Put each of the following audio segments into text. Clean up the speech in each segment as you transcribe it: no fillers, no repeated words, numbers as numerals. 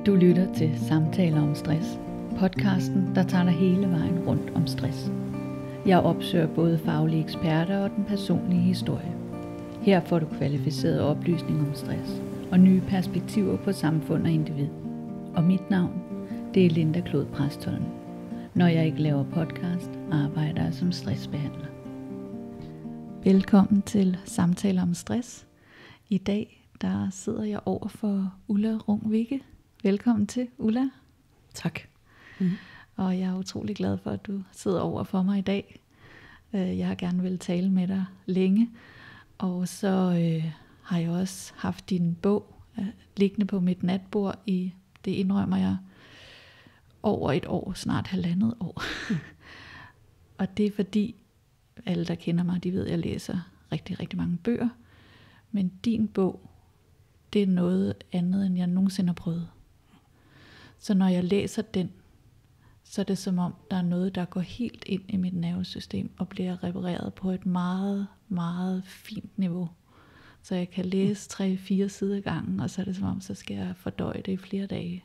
Du lytter til Samtaler om stress, podcasten, der tager dig hele vejen rundt om stress. Jeg opsøger både faglige eksperter og den personlige historie. Her får du kvalificeret oplysning om stress og nye perspektiver på samfund og individ. Og mit navn, det er Linda Klod Præstholm. Når jeg ikke laver podcast, arbejder jeg som stressbehandler. Velkommen til Samtaler om stress. I dag der sidder jeg over for Ulla Rung-Vigge. Velkommen til, Ulla. Tak. Og jeg er utrolig glad for, at du sidder over for mig i dag. Jeg har gerne vil tale med dig længe. Og så har jeg også haft din bog liggende på mit natbord i, det indrømmer jeg, over et år, snart 1,5 år. Og det er fordi, alle der kender mig, de ved, at jeg læser rigtig, rigtig mange bøger. Men din bog, det er noget andet, end jeg nogensinde har prøvet. Så når jeg læser den, så er det som om, der er noget, der går helt ind i mit nervesystem og bliver repareret på et meget, meget fint niveau. Så jeg kan læse 3-4 sider ad gangen, og så er det som om, så skal jeg fordøje det i flere dage.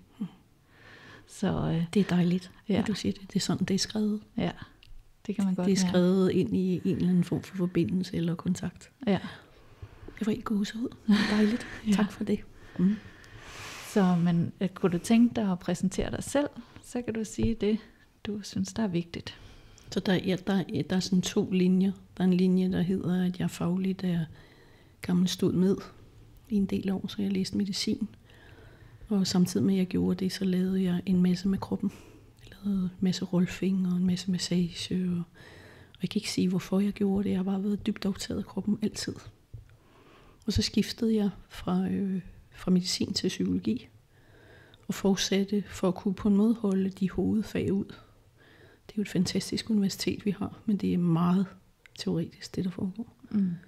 Så, det er dejligt, ja. at du siger det. Det er sådan, det er skrevet. Ja, det kan man godt Det er skrevet ind i en eller anden form for forbindelse eller kontakt. Ja. Jeg var helt gåsehud. Dejligt. Ja. Tak for det. Så men kunne du tænke dig at præsentere dig selv, så kan du sige det, du synes, der er vigtigt. Så der er sådan 2 linjer. Der er en linje, der hedder, at jeg fagligt er gammel stod med i en del år, så jeg læste medicin. Og samtidig med, at jeg gjorde det, så lavede jeg en masse med kroppen. Jeg lavede en masse rolfing og en masse massage. Og jeg kan ikke sige, hvorfor jeg gjorde det. Jeg har bare været dybt optaget af kroppen altid. Og så skiftede jeg fra medicin til psykologi. Og fortsatte for at kunne på en måde holde de hovedfag ud. Det er jo et fantastisk universitet, vi har, men det er meget teoretisk, det der foregår.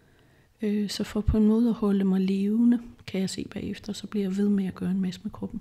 Så for på en måde at holde mig levende, kan jeg se bagefter, så bliver jeg ved med at gøre en masse med kroppen.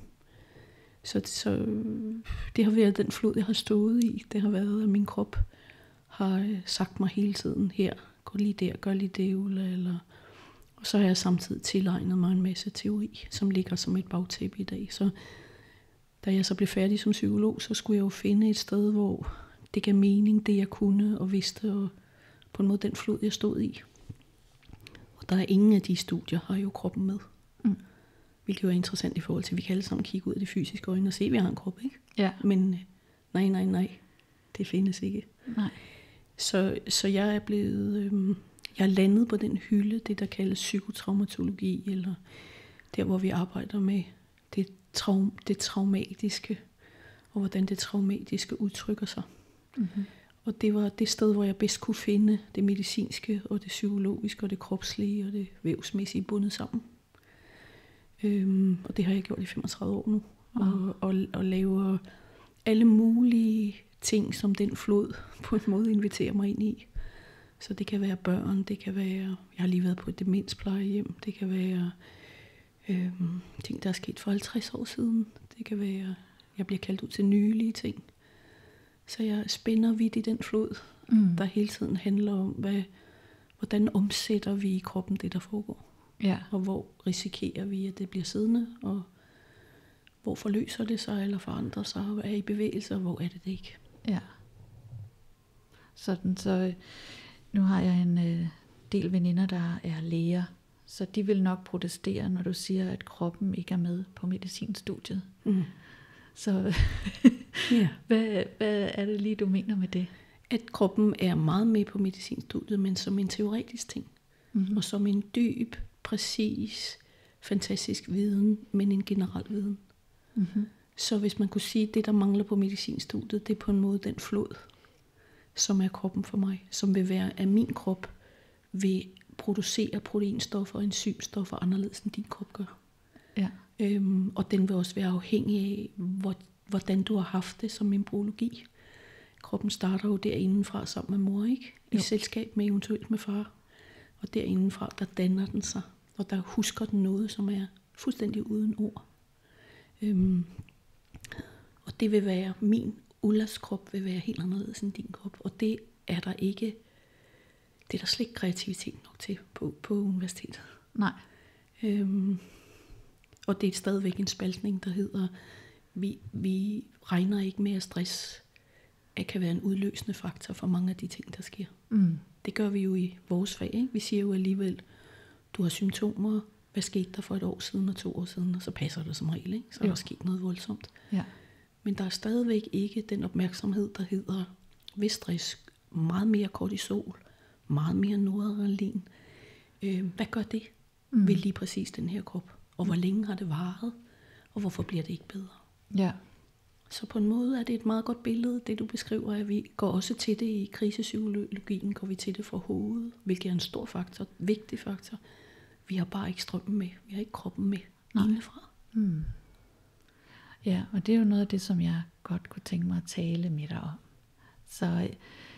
Så det har været den flod, jeg har stået i. Det har været, at min krop har sagt mig hele tiden, her, gå lige der, gør lige det, Ulla, eller... Og så har jeg samtidig tilegnet mig en masse teori, som ligger som et bagtæppe i dag. Så da jeg så blev færdig som psykolog, så skulle jeg jo finde et sted, hvor det gav mening, det jeg kunne og vidste, og på en måde den flod, jeg stod i. Og der er ingen af de studier, har jo kroppen med. Hvilket jo er interessant i forhold til, at vi kan alle sammen kigge ud af det fysiske øjne og se, at vi har en krop, ikke? Ja. Men nej, det findes ikke. Nej. Så jeg er blevet... Jeg er landet på den hylde, det der kaldes psykotraumatologi, eller der, hvor vi arbejder med det traumatiske, og hvordan det traumatiske udtrykker sig. Mm-hmm. Og det var det sted, hvor jeg bedst kunne finde det medicinske, og det psykologiske, og det kropslige, og det vævsmæssige bundet sammen. Og det har jeg gjort i 35 år nu, og laver alle mulige ting, som den flod på en måde inviterer mig ind i. Så det kan være børn, det kan være, jeg har lige været på et demensplejehjem, det kan være ting, der er sket for 50 år siden, det kan være, jeg bliver kaldt ud til nylige ting. Så jeg spænder vidt i den flod, der hele tiden handler om, hvordan omsætter vi i kroppen det, der foregår. Ja. Og hvor risikerer vi, at det bliver siddende, og hvor forløser det sig, eller forandrer sig, og er i bevægelse, og hvor er det ikke. Ja. Sådan, så nu har jeg en del veninder, der er læger, så de vil nok protestere, når du siger, at kroppen ikke er med på medicinstudiet. Så Ja. hvad er det lige, du mener med det? At kroppen er meget med på medicinstudiet, men som en teoretisk ting. Og som en dyb, præcis, fantastisk viden, men en generel viden. Så hvis man kunne sige, at det, der mangler på medicinstudiet, det er på en måde den flod, som er kroppen for mig, som vil være, at min krop vil producere proteinstoffer og enzymstoffer anderledes, end din krop gør. Ja. Og den vil også være afhængig af, hvordan du har haft det som embryologi. Kroppen starter jo derindefra sammen med mor, ikke? I selskab med eventuelt med far. Og derindefra, der danner den sig, og der husker den noget, som er fuldstændig uden ord. Og det vil være, min Ullas krop vil være helt anderledes end din krop, og det er der ikke, det er der slet ikke kreativitet nok til på universitetet. Nej. Og det er stadigvæk en spaltning, der hedder, vi regner ikke med, at stress kan være en udløsende faktor for mange af de ting, der sker. Det gør vi jo i vores fag, ikke? Vi siger jo alligevel, du har symptomer, hvad skete der for 1 år siden og 2 år siden, og så passer det som regel, ikke? Så er der sket noget voldsomt. Ja. Men der er stadigvæk ikke den opmærksomhed, der hedder, ved stress, meget mere kortisol, meget mere noradrenalin. Hvad gør det ved lige præcis den her krop? Og hvor længe har det varet? Og hvorfor bliver det ikke bedre? Ja. Så på en måde er det et meget godt billede, det du beskriver, at vi går også til det i krisepsykologien, går vi til det fra hovedet, hvilket er en stor faktor, vigtig faktor. Vi har bare ikke strømmen med, vi har ikke kroppen med indefra. Ja, og det er jo noget af det, som jeg godt kunne tænke mig at tale med dig om. Så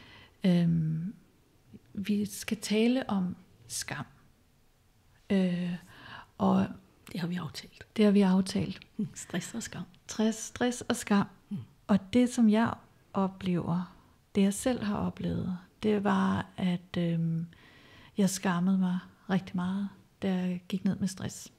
vi skal tale om skam. Og det har vi aftalt. Det har vi aftalt. Stress og skam. Stress og skam. Og det, som jeg oplever, det jeg selv har oplevet, det var, at jeg skammede mig rigtig meget, da jeg gik ned med stress.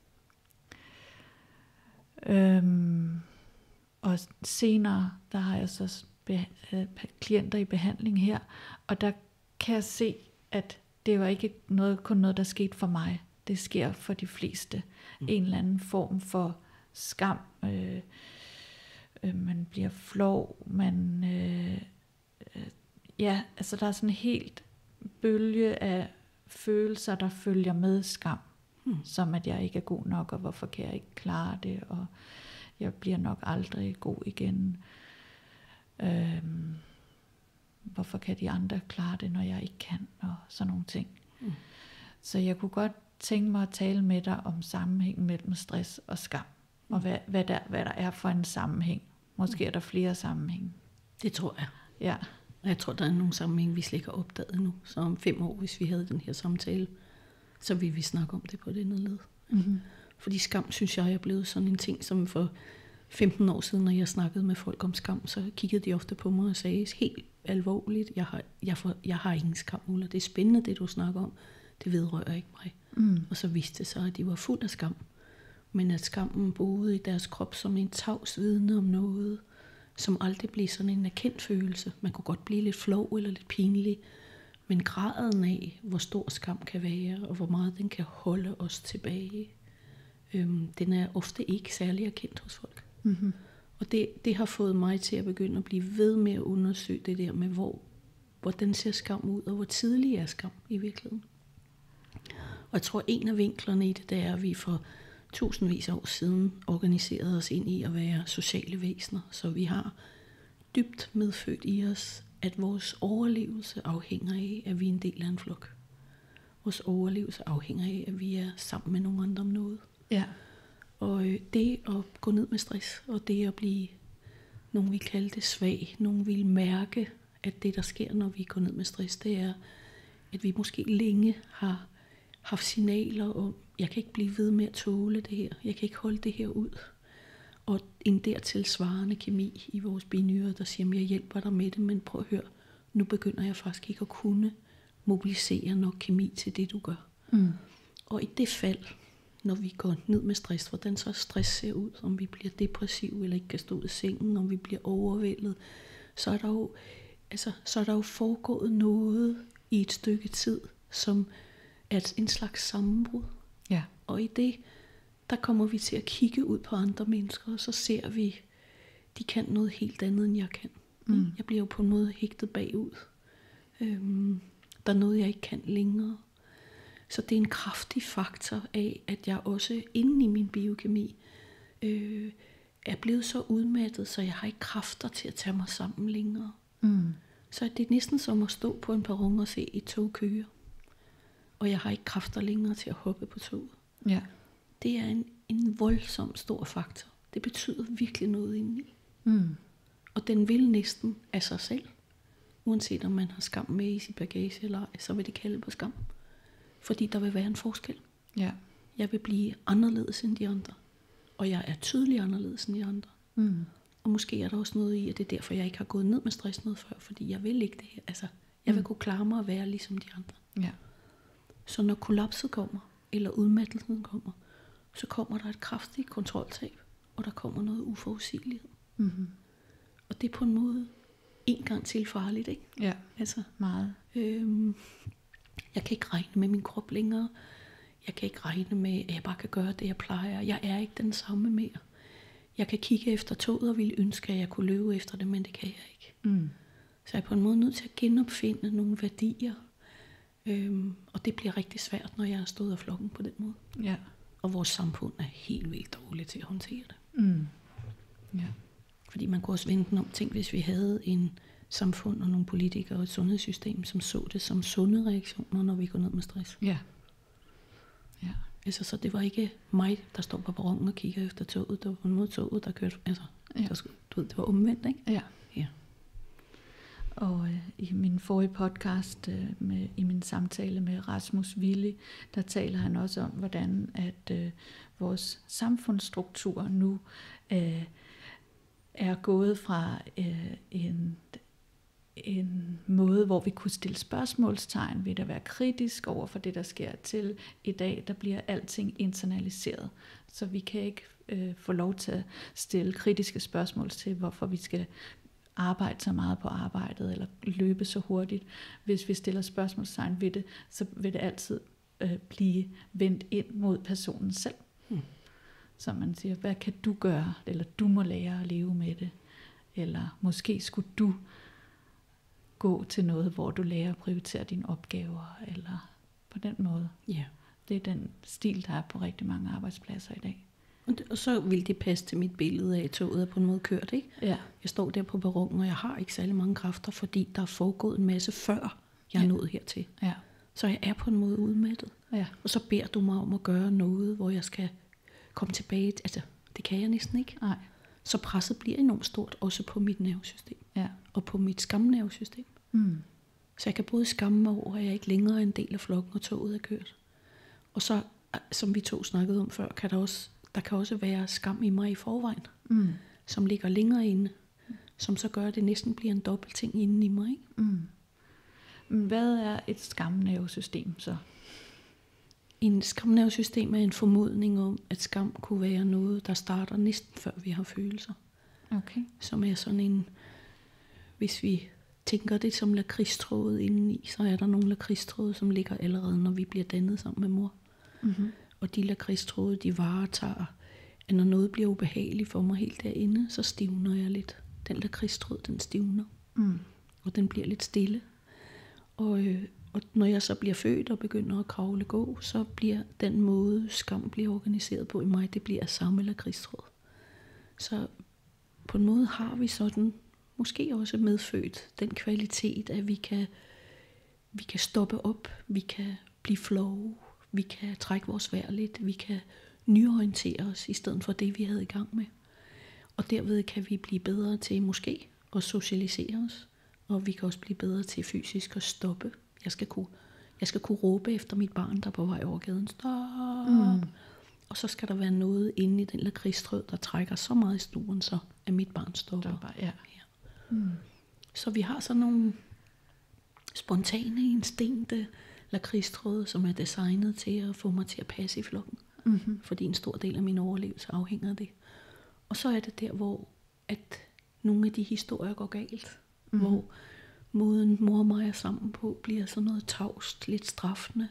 Og senere, der har jeg så klienter i behandling her, og der kan jeg se, at det var ikke kun noget, der skete for mig. Det sker for de fleste. En eller anden form for skam. Man bliver flov. Altså der er sådan en helt bølge af følelser, der følger med skam. Som at jeg ikke er god nok, og hvorfor kan jeg ikke klare det, og jeg bliver nok aldrig god igen. Hvorfor kan de andre klare det, når jeg ikke kan, og sådan nogle ting. Så jeg kunne godt tænke mig at tale med dig om sammenhængen mellem stress og skam, og hvad der er for en sammenhæng. Måske er der flere sammenhænge. Det tror jeg. Ja. Jeg tror, der er nogle sammenhæng, vi slet ikke har opdaget nu. Så om 5 år, hvis vi havde den her samtale, så vil vi snakke om det på det led. Fordi skam, synes jeg, er blevet sådan en ting, som for 15 år siden, når jeg snakkede med folk om skam, så kiggede de ofte på mig og sagde helt alvorligt, jeg har ingen skam, Ulla. Det er spændende, det du snakker om. Det vedrører ikke mig. Og så viste det sig, at de var fuld af skam. Men at skammen boede i deres krop som en tavs vidne om noget, som aldrig blev sådan en erkendt følelse. Man kunne godt blive lidt flov eller lidt pinlig, men graden af, hvor stor skam kan være, og hvor meget den kan holde os tilbage, den er ofte ikke særlig erkendt hos folk. Og det har fået mig til at begynde at blive ved med at undersøge det der med, hvordan ser skam ud, og hvor tidlig er skam i virkeligheden. Og jeg tror, en af vinklerne i det, er, at vi for tusindvis af år siden organiserede os ind i at være sociale væsener. Så vi har dybt medfødt i os, at vores overlevelse afhænger af, at vi er en del af en flok. Vores overlevelse afhænger af, at vi er sammen med nogle andre om noget. Ja. Og det at gå ned med stress, og det at blive, nogen vil kalde det svag, nogen vil mærke, at det der sker, når vi går ned med stress, det er, at vi måske længe har haft signaler om, jeg kan ikke blive ved med at tåle det her, jeg kan ikke holde det her ud. Og en dertil svarende kemi i vores binyrer, der siger, jeg hjælper dig med det, men prøv at høre, nu begynder jeg faktisk ikke at kunne mobilisere nok kemi til det, du gør. Og i det fald, når vi går ned med stress, hvordan så stress ser ud, om vi bliver depressive eller ikke kan stå ud af sengen, om vi bliver overvældet, så er der jo foregået noget i et stykke tid, som er en slags sammenbrud. Ja. Og i det, der kommer vi til at kigge ud på andre mennesker, og så ser vi, de kan noget helt andet, end jeg kan. Jeg bliver jo på en måde hægtet bagud. Der er noget, jeg ikke kan længere. Så det er en kraftig faktor af, at jeg også inde i min biokemi er blevet så udmattet, så jeg har ikke kræfter til at tage mig sammen længere. Så det er næsten som at stå på en perron og se et tog køre. Og jeg har ikke kræfter længere til at hoppe på toget. Ja. Det er en voldsom stor faktor. Det betyder virkelig noget indeni. Og den vil næsten af sig selv, uanset om man har skam med i sit bagage eller ej, så vil det kalde på skam. Fordi der vil være en forskel. Ja. Jeg vil blive anderledes end de andre. Og jeg er tydelig anderledes end de andre. Og måske er der også noget i, at det er derfor, jeg ikke har gået ned med stress noget før. Fordi jeg vil ikke det her. Altså, jeg vil kunne klare mig at være ligesom de andre. Ja. Så når kollapset kommer, eller udmattelsen kommer, så kommer der et kraftigt kontroltab, og der kommer noget uforudsigelighed. Mm-hmm. Og det er på en måde en gang til farligt, ikke? Ja, Altså, meget. jeg kan ikke regne med min krop længere. Jeg kan ikke regne med, at jeg bare kan gøre det, jeg plejer. Jeg er ikke den samme mere. Jeg kan kigge efter toget og ville ønske, at jeg kunne løbe efter det, men det kan jeg ikke. Mm. Så jeg er på en måde nødt til at genopfinde nogle værdier. Og det bliver rigtig svært, når jeg er stået af flokken på den måde. Ja. Og vores samfund er helt vildt dårligt til at håndtere det. Mm. Ja. Fordi man kunne også vende den om. Tænk, hvis vi havde en samfund og nogle politikere og et sundhedssystem, som så det som sunde reaktioner, når vi går ned med stress. Ja. Ja. Altså, så det var ikke mig, der står på perronen og kigger efter toget. Det var på en måde toget, der kørte. Altså, Ja. det var omvendt, ikke? Ja. Ja. Og i min forrige podcast, i min samtale med Rasmus Willi, der taler han også om, hvordan at vores samfundsstruktur nu er gået fra en måde, hvor vi kunne stille spørgsmålstegn ved at være kritisk over for det, der sker, til i dag, der bliver alting internaliseret. Så vi kan ikke få lov til at stille kritiske spørgsmål til, hvorfor vi skal arbejde så meget på arbejdet, eller løbe så hurtigt. Hvis vi stiller spørgsmålstegn ved det, så vil det altid blive vendt ind mod personen selv. Så man siger, hvad kan du gøre? Eller du må lære at leve med det. Eller måske skulle du gå til noget, hvor du lærer at prioritere dine opgaver, eller på den måde. Ja. Det er den stil, der er på rigtig mange arbejdspladser i dag. Og så vil det passe til mit billede af, at toget er på en måde kørt, ikke? Ja. Jeg står der på perronen, og jeg har ikke særlig mange kræfter, fordi der er foregået en masse før, jeg er nået hertil. Ja. Så jeg er på en måde udmattet. Ja. Og så beder du mig om at gøre noget, hvor jeg skal komme tilbage. Altså, det kan jeg næsten ikke. Nej. Så presset bliver enormt stort, også på mit nervesystem. Ja. Og på mit skamnervesystem. Mm. Så jeg kan både skamme mig over, at jeg ikke længere er en del af flokken, og toget er kørt. Og så, som vi to snakkede om før, der kan også være skam i mig i forvejen, som ligger længere inde, som så gør, at det næsten bliver en dobbelt ting inde i mig. Ikke? Mm. Hvad er et skamnervesystem så? En skamnervesystem er en formodning om, at skam kunne være noget, der starter næsten før vi har følelser. Okay. Som er sådan en, hvis vi tænker det som lakridstråde indeni, så er der nogle lakridstråde, som ligger allerede, når vi bliver dannet sammen med mor. Mm-hmm. Og de lakridstråde, de varetager, at når noget bliver ubehageligt for mig helt derinde, så stivner jeg lidt. Den lakridstråd, den stivner. Og den bliver lidt stille. Og når jeg så bliver født og begynder at kravle gå, så bliver den måde, skam bliver organiseret på i mig, det bliver samme lakridstråd. Så på en måde har vi sådan, måske også medfødt, den kvalitet, at vi kan stoppe op, vi kan blive flove, vi kan trække vores vejr lidt, vi kan nyorientere os i stedet for det, vi havde i gang med. Og derved kan vi blive bedre til måske at socialisere os, og vi kan også blive bedre til fysisk at stoppe. Jeg skal kunne råbe efter mit barn, der er på vej over gaden. Stop! Og så skal der være noget inde i den lakridstråd, der trækker så meget i stuen, så at mit barn stopper. Ja. Så vi har sådan nogle spontane, instinkte lakridstråde, som er designet til at få mig til at passe i flokken. Mm-hmm. Fordi en stor del af min overlevelse afhænger af det. Og så er det der, hvor at nogle af de historier går galt. Mm-hmm. Hvor måden mor og mig er sammen på, bliver sådan noget tavst, lidt straffende.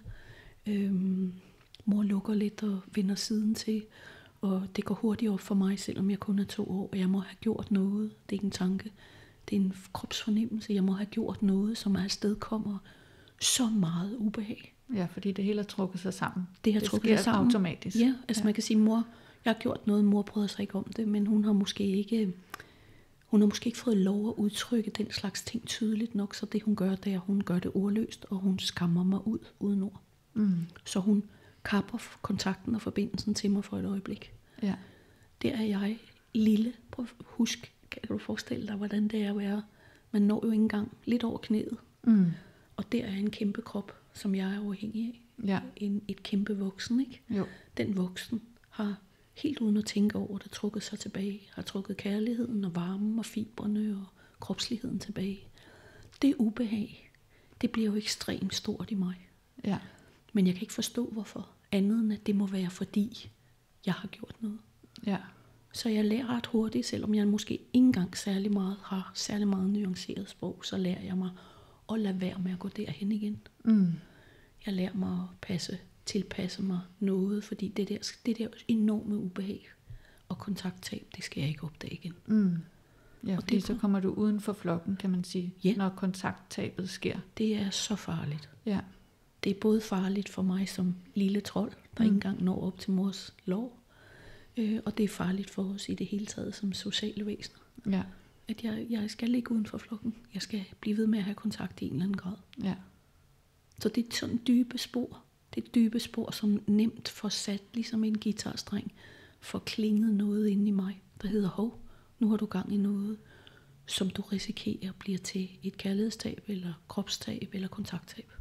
Mor lukker lidt og vender siden til, og det går hurtigt op for mig, selvom jeg kun er 2 år, og jeg må have gjort noget. Det er ikke en tanke, det er en kropsfornemmelse. Jeg må have gjort noget, som afstedkommer så meget ubehag. Ja, fordi det hele er trukket sig sammen. Det sker sammen automatisk. Ja, altså man kan sige, mor, jeg har gjort noget, mor bryder sig ikke om det, men hun har måske ikke fået lov at udtrykke den slags ting tydeligt nok, så det hun gør, det er, at hun gør det ordløst, og hun skammer mig ud uden ord. Så hun kapper kontakten og forbindelsen til mig for et øjeblik. Ja. Der er jeg lille. Prøv at huske, kan du forestille dig, hvordan det er at være. Man når jo ikke engang lidt over knæet. Og der er en kæmpe krop, som jeg er afhængig af. Ja. Et kæmpe voksen, ikke? Jo. Den voksen har helt uden at tænke over det trukket sig tilbage. Har trukket kærligheden og varmen og fibrene og kropsligheden tilbage. Det ubehag, det bliver jo ekstremt stort i mig. Ja. Men jeg kan ikke forstå hvorfor. Andet end at det må være fordi, jeg har gjort noget. Ja. Så jeg lærer ret hurtigt, selvom jeg måske ikke engang har særlig meget nuanceret sprog, så lærer jeg mig at lade være med at gå derhen igen. Jeg lærer mig at tilpasse mig noget, fordi det der enorme ubehag og kontakttab, det skal jeg ikke opdage igen. Ja, og fordi så kommer du uden for flokken, kan man sige, ja, når kontakttabet sker. Det er så farligt. Ja. Det er både farligt for mig som lille trold, der ikke engang når op til mors lov, og det er farligt for os i det hele taget som sociale væsener. Ja. At jeg skal ligge uden for flokken. Jeg skal blive ved med at have kontakt i en eller anden grad. Ja. Så det er sådan dybe spor. Det er dybe spor, som nemt får sat, ligesom en guitarstreng, får klinget noget ind i mig, der hedder, hov, nu har du gang i noget, som du risikerer bliver til et kærlighedstab, eller kropstab, eller kontakttab.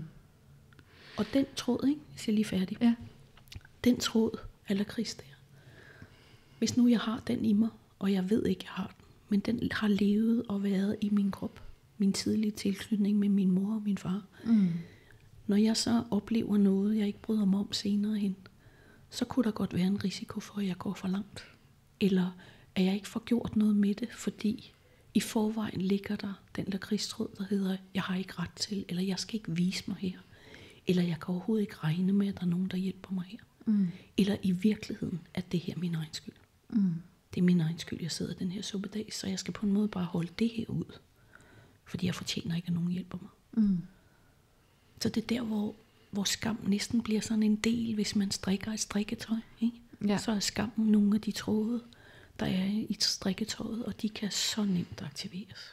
Og den tråd, ikke? Jeg siger lige færdig. Ja. Den tråd, eller Chris der. Hvis nu jeg har den i mig, og jeg ved ikke, jeg har den, men den har levet og været i min krop, min tidlige tilknytning med min mor og min far. Når jeg så oplever noget, jeg ikke bryder mig om senere hen, så kunne der godt være en risiko for, at jeg går for langt. Eller at jeg ikke får gjort noget med det, fordi i forvejen ligger der den lakridstråd, der hedder, jeg har ikke ret til, eller jeg skal ikke vise mig her. Eller jeg kan overhovedet ikke regne med, at der er nogen, der hjælper mig her. Eller i virkeligheden, at det her er min egen skyld. Det er min egen skyld, jeg sidder den her suppedag, så jeg skal på en måde bare holde det her ud. Fordi jeg fortjener ikke, at nogen hjælper mig. Så det er der, hvor skam næsten bliver sådan en del, hvis man strikker et strikketøj. Ikke? Ja. Så er skammen nogle af de tråde, der er i strikketøjet, og de kan så nemt aktiveres.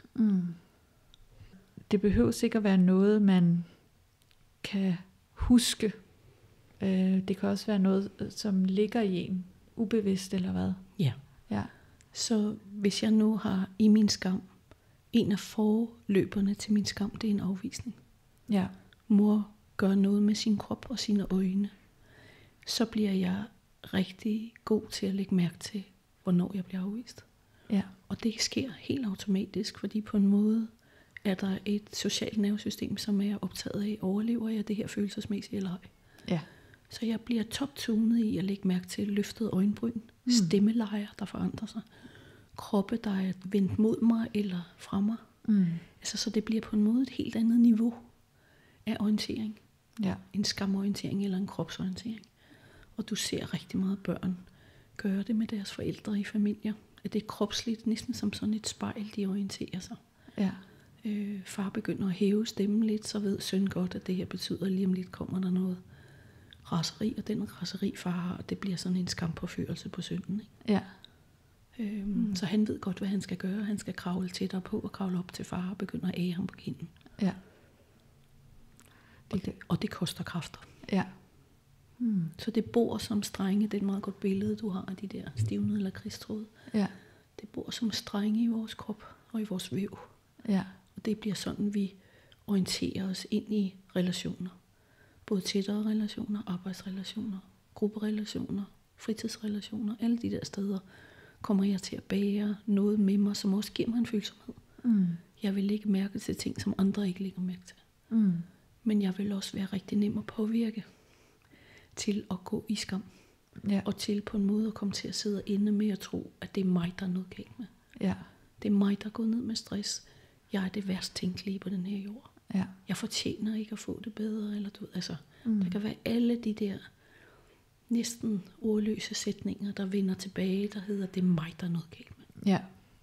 Det behøver ikke at være noget, man kan huske. Det kan også være noget, som ligger i en, ubevidst eller hvad. Ja. Ja. Så hvis jeg nu har i min skam, en af forløberne til min skam, det er en afvisning. Ja. Mor gør noget med sin krop og sine øjne, så bliver jeg rigtig god til at lægge mærke til, hvornår jeg bliver afvist. Ja. Og det sker helt automatisk, fordi på en måde er der et socialt nervesystem, som er optaget af, overlever jeg det her følelsesmæssigt eller ej. Ja. Så jeg bliver toptunet i at lægge mærke til løftede øjenbryn, stemmelejer, der forandrer sig, kroppe, der er vendt mod mig eller fra mig. Altså, så det bliver på en måde et helt andet niveau af orientering. Ja. En skamorientering eller en kropsorientering. Og du ser rigtig meget børn gøre det med deres forældre i familier. At det er kropsligt, næsten som sådan et spejl, de orienterer sig. Ja. Far begynder at hæve stemmen lidt, så ved søn godt, at det her betyder, at lige om lidt kommer der noget raseri, og den raseri far har, det bliver sådan en skampåførelse på sønnen. Ikke? Ja. Så han ved godt, hvad han skal gøre. Han skal kravle tættere på og kravle op til far og begynde at æge ham på kinden. Ja. Og det koster kræfter. Ja. Så det bor som strenge, det er et meget godt billede, du har af de der stivnede lakridstråde. Ja. Det bor som strenge i vores krop og i vores væv. Ja. Og det bliver sådan, vi orienterer os ind i relationer. Både tættere relationer, arbejdsrelationer, grupperelationer, fritidsrelationer. Alle de der steder kommer jeg til at bære noget med mig, som også giver mig en følsomhed. Jeg vil lægge mærke til ting, som andre ikke lægger mærke til. Men jeg vil også være rigtig nem at påvirke til at gå i skam. Ja. Og til på en måde at komme til at sidde inde med at tro, at det er mig, der er noget galt med. Ja. Det er mig, der er gået ned med stress. Jeg er det værst tænkelige på den her jord. Ja. Jeg fortjener ikke at få det bedre. Eller du ved, altså, der kan være alle de der næsten ordløse sætninger, der vender tilbage, der hedder, det er mig, der er noget galt med. Ja.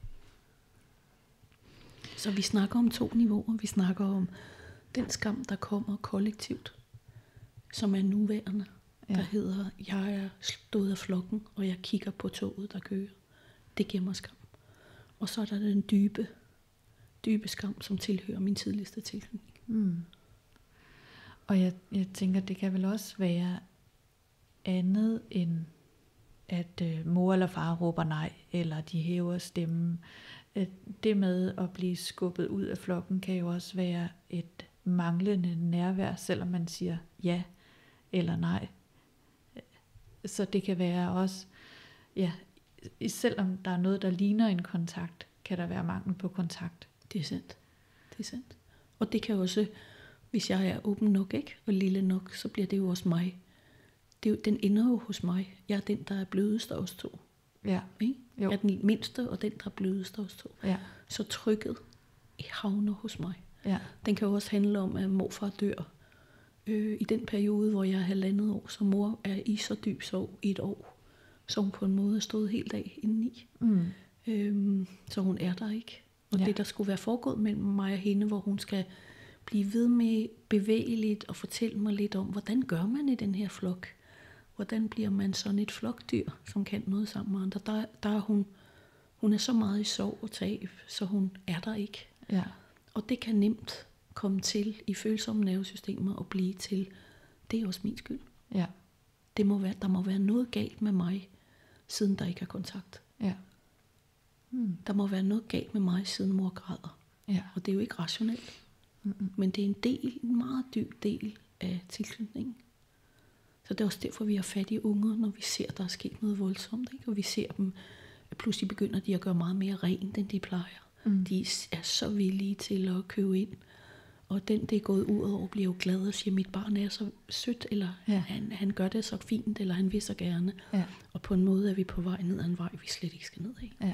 Så vi snakker om 2 niveauer. Vi snakker om den skam, der kommer kollektivt, som er nuværende. Ja. Der hedder, jeg er stået af flokken, og jeg kigger på toget, der kører. Det giver mig skam. Og så er der den dybe skam, som tilhører min tidligste tilknytning. Og jeg tænker, det kan vel også være andet end, at mor eller far råber nej, eller de hæver stemmen. Det med at blive skubbet ud af flokken, kan jo også være et manglende nærvær, selvom man siger ja eller nej. Så det kan være også, ja, selvom der er noget, der ligner en kontakt, kan der være mangel på kontakt. Det er sandt. Det er sandt. Og det kan også, hvis jeg er åben nok, ikke, og lille nok, så bliver det jo også mig, den ender jo hos mig. Jeg er den, der er blødest af os to. Ja. Ikke? Jo. Jeg er den mindste, og den, der er blødest af os to. Ja. Så trykket havner hos mig. Ja. Den kan jo også handle om, at morfar dør. I den periode, hvor jeg er 1,5 år, så mor er i så dyb sorg i 1 år. Så hun på en måde er stået helt af indeni. Så hun er der ikke. Og det, der skulle være foregået mellem mig og hende, hvor hun skal blive ved med bevægeligt og fortælle mig lidt om, hvordan gør man i den her flok? Hvordan bliver man sådan et flokdyr, som kan noget sammen med andre? Der er hun er så meget i sorg og tab, så hun er der ikke. Ja. Og det kan nemt komme til i følsomme nervesystemer og blive til, det er også min skyld. Ja. Der må være noget galt med mig, siden der ikke er kontakt. Ja. Der må være noget galt med mig, siden mor græder. Ja. Og det er jo ikke rationelt. Men det er en meget dyb del af tilknytningen. Så det er også derfor, vi har fat i unger, når vi ser, der er sket noget voldsomt. Ikke? Og vi ser dem, at pludselig begynder de at gøre meget mere rent, end de plejer. De er så villige til at købe ind. Og den, det er gået ud over, bliver jo glad og siger, mit barn er så sødt, eller han gør det så fint, eller han vil så gerne. Ja. Og på en måde er vi på vej ned ad en vej, vi slet ikke skal ned af. Ja.